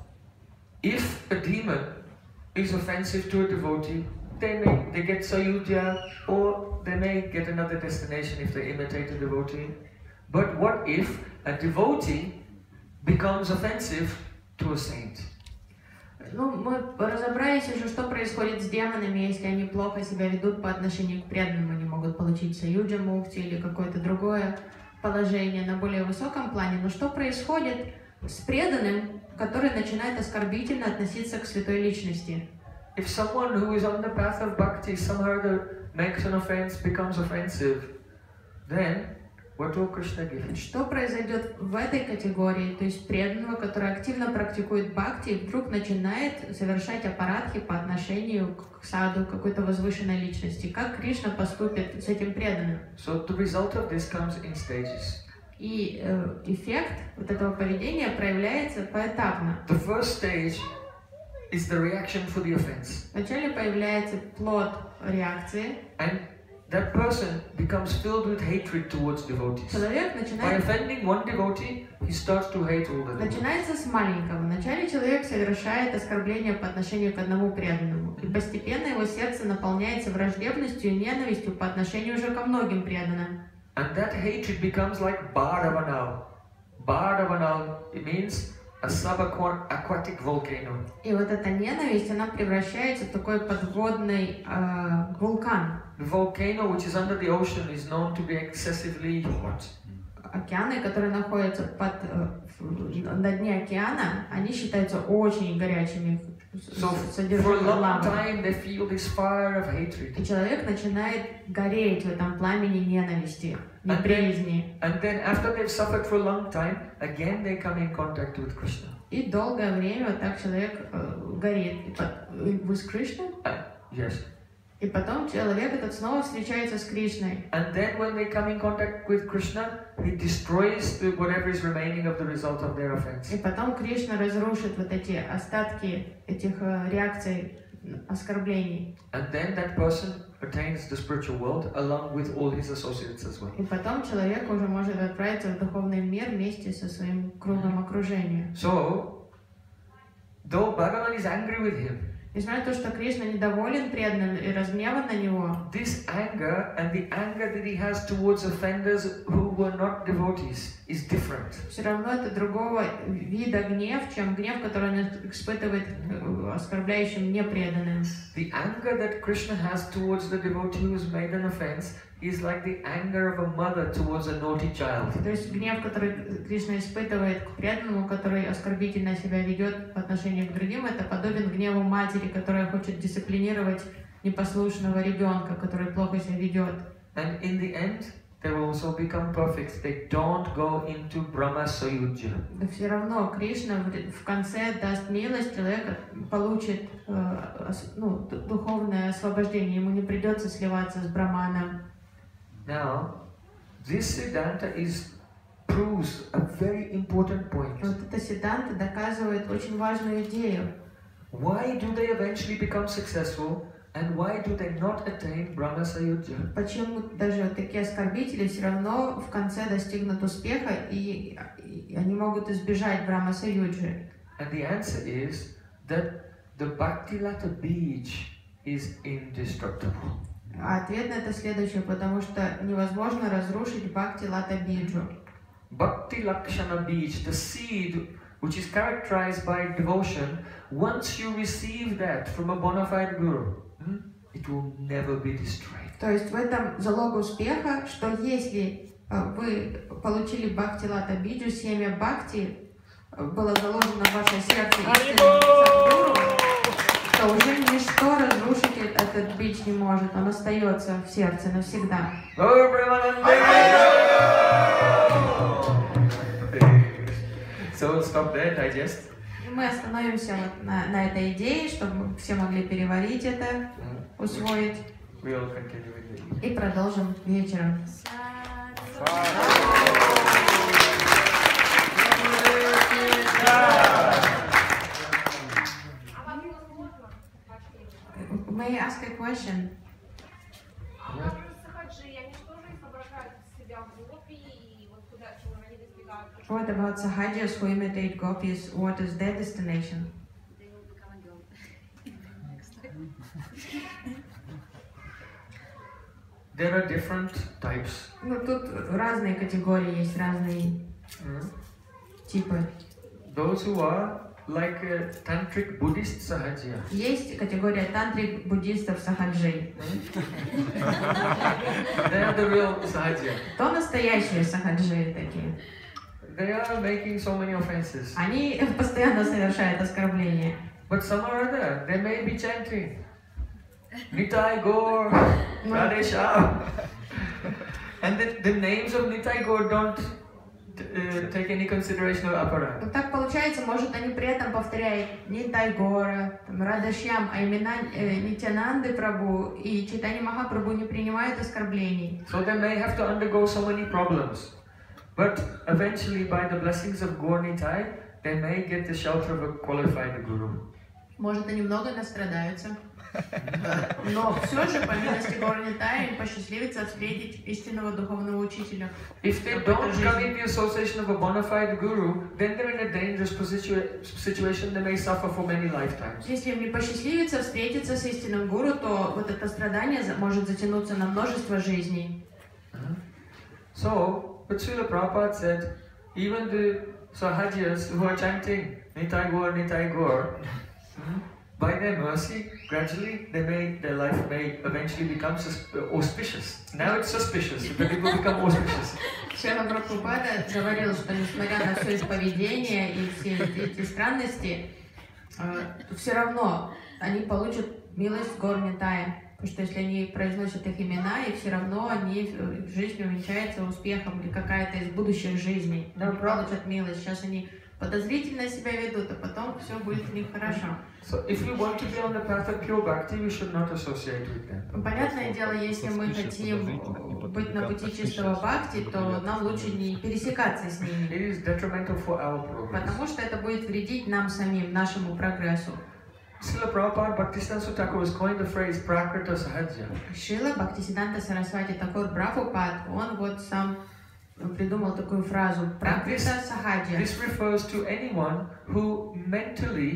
If a demon is offensive to a devotee, they get sayuja, or they may get another destination if they imitate a devotee. But what if a devotee becomes offensive to a saint? Ну, мы разобрались уже, что происходит с демонами, если они плохо себя ведут по отношению к преданным. Они могут получить саюджа мукти или какое-то другое положение на более высоком плане. Но что происходит с преданным, который начинает оскорбительно относиться к святой личности? If someone who is on the path of bhakti somehow makes an offense, becomes offensive, then what will Krishna give? Что произойдет в этой категории, то есть преданного, который активно практикует бхакти и вдруг начинает совершать апарадхи по отношению к саду, какой-то возвышенной личности? Как Кришна поступит с этим преданным? So the result of this comes in stages. И эффект вот этого поведения проявляется поэтапно. The first stage is the reaction for the offense. Вначале появляется плод реакции. And that person becomes filled with hatred towards devotees. Человек By начинает... offending one devotee, he starts to hate all the devotees. Начинается с маленького. Вначале человек совершает оскорбление по отношению к одному преданному. И постепенно его сердце наполняется враждебностью и ненавистью по отношению уже ко многим преданным. And that hatred becomes like Bharavanal. Bharavanal, it means a subaquatic volcano. И вот эта ненависть, она превращается в такой подводный вулкан. The volcano which is under the ocean is known to be excessively hot. Океаны, которые находятся на дне океана, они считаются очень горячими. So for a long time they feel this fire of hatred. И человек начинает гореть в этом пламени ненависти, неприязни. And then after they've suffered for a long time, again they come in contact with Krishna. И долгое время вот так человек горит. With Krishna? Yes. И потом человек этот снова встречается с Кришной. And then when they come in contact with Krishna, he destroys whatever is remaining of the result of their offense. И потом Кришна разрушит вот эти остатки этих реакций, оскорблений. And then that person attains the spiritual world along with all his associates as well. И потом человек уже может отправиться в духовный мир вместе со своим кругом окружения. So, though Bhagavan is angry with him, Несмотря на то, что Кришна недоволен преданным и разгневан на него, this anger and the anger that he has towards offenders who were not devotees is different. все равно это другого вида гнев, чем гнев, который он испытывает оскорбляющим непреданным. The anger that Krishna has towards the devotee who has made an offense is like the anger of a mother towards a naughty child. То есть гнев, который Кришна испытывает к преданному, который оскорбительно себя ведет по отношению к другим, это подобен гневу матери, которая хочет дисциплинировать непослушного ребенка, который плохо себя ведет. And in the end, they will also become perfect. They don't go into Brahma Sayujya. Но все равно Кришна в конце даст милость, человек получит духовное освобождение, ему не придется сливаться с Браманом. Now, this Siddhanta proves a very important point. Вот эта Сиддханта доказывает очень важную идею. Why do they eventually become successful and why do they not attain Brahma Sayujya? Почему даже вот такие оскорбители все равно в конце достигнут успеха и они могут избежать Брахма Саюджи? And the answer is that the Bhaktilata Bij is indestructible. А ответ на это следующее, потому что невозможно разрушить Бхакти Лата Биджу. Bhakti Lakshana Bij, the seed which is characterized by devotion, once you receive that from a bona fide guru, it will never be destroyed. То есть в этом залог успеха, что если вы получили Бхакти Лата Биджу, семя Бхакти было заложено в ваше сердце истинным Садгуру, то уже ничто разрушить этот бидж не может, он остается в сердце навсегда. So we'll stop there, digest. Мы остановимся вот на этой идее, чтобы все могли переварить это, усвоить. We'll continue with it. И продолжим вечером. May I ask a question? What about Sahajas who imitate gopis? What is their destination? They will become a goat. There are different types. Ну, тут разные категории есть, разные типы. Those who are like a tantric Buddhist Sahaja. Есть категория тантрик буддистов сахаджи. They are the real Sahaja. То настоящие сахаджи такие. They are making so many offenses. Они постоянно совершают оскорбления. But some or other, they may be chanting Nitai Gaur, Radhe Shyam. And the names of Nitai Gaur don't take any consideration of apparat. Вот так получается, может, они при этом повторяют Нитай Гора, Радашьям, а имена Нитянанды Прабhu и Чайтанья Махапрабху не принимают оскорблений. So they may have to undergo so many problems. But eventually, by the blessings of Gaur Nitai, they may get the shelter of a qualified guru. Может, они много настрадаются, но все же, по милости Гаур Нитая, им посчастливится встретить истинного духовного учителя. If they don't come in the association of a bona fide guru, then they're in a dangerous situation. They may suffer for many lifetimes. Если им не посчастливится встретиться с истинным гуру, то вот это страдание может затянуться на множество жизней. So, but Srila Prabhupada said, even the Sahajas who are chanting Nitai Gaur, by their mercy, gradually their life may eventually become auspicious. Now it's suspicious, but it will become auspicious. Шрила Прабхупада говорил, что несмотря на все их поведение и все эти странности, все равно они получат милость Гаур Нитая. Потому что если они произносят их имена, и все равно они в жизни увенчаются успехом или какая-то из будущих жизней. Они получат милость. Сейчас они подозрительно себя ведут, а потом все будет у них хорошо. So if you want to be on the path of pure bhakti, we should not associate with them. Понятное дело, если мы хотим быть на пути чистого бхакти, то нам лучше не пересекаться с ними. It is detrimental for our progress. Потому что это будет вредить нам самим, нашему прогрессу. Srila Prabhupada Bhaktisiddhanta Thakur was coined the phrase Prakrita Sahaja. Шрила Бхактисиддханта Сарасвати Такур Прабхупад, он вот сам придумал такую фразу Пракрита Сахаджа. This refers to anyone who mentally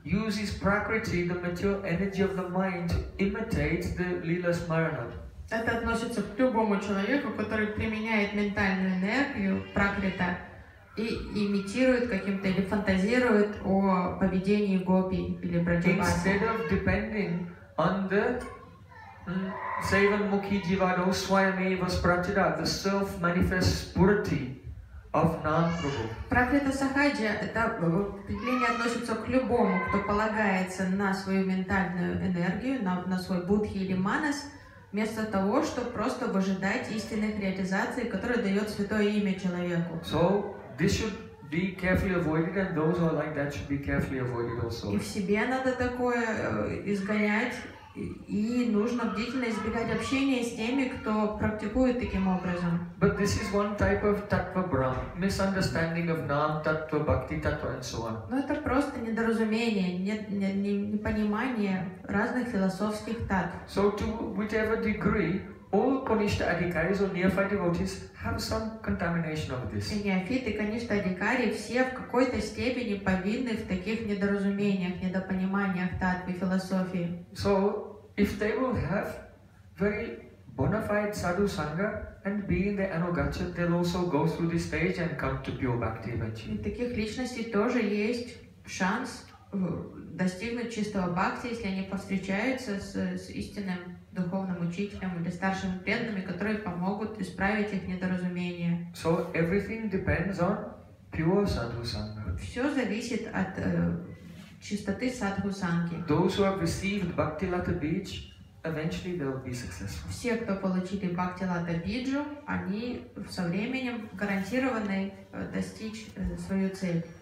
uses Prakriti, the material energy of the mind, to imitate the Leela Smarana. Это относится к любому человеку, который применяет ментальную энергию пракрита и имитирует каким-то или фантазирует о поведении гопи или браджабаси. Instead of depending on the Sevanmukhi Jivado Swayameva Sprachada, the self-manifest purity of Nam Prabhu. Пракрита Сахаджа — это определение относится к любому, кто полагается на свою ментальную энергию, на свой будхи или манас, вместо того, чтобы просто выжидать истинных реализаций, которые дает святое имя человеку. So this should be carefully avoided, and those who are like that should be carefully avoided also. И в себе надо такое изгонять, и нужно бдительно избегать общения с теми, кто практикует таким образом. But this is one type of Tattva Brahm, misunderstanding of Nam Tattva, Bhakti Tattva and so on. Но это просто недоразумение, непонимание разных философских татв. So to whichever degree, all Kanishta Adhikaris or neophyte devotees have some contamination of this. И неофиты, конечно, адикари, все в какой-то степени повинны в таких недоразумениях, недопониманиях татв и философии. So if they will have very bona fide sadhu sangha and be in the anugacha, they'll also go through this stage and come to pure bhakti И eventually. таких личностей тоже есть шанс достигнуть чистого бхакти, если они повстречаются с истинным духовным учителем или старшими преданными, которые помогут исправить их недоразумения. So everything depends on pure sadhu sangha. Все зависит от чистоты садхусанги. Those who have received Bhakti Lata Beach, eventually they'll be successful. Все, кто получили Бхакти-лата Биджу, они со временем гарантированы достичь свою цель.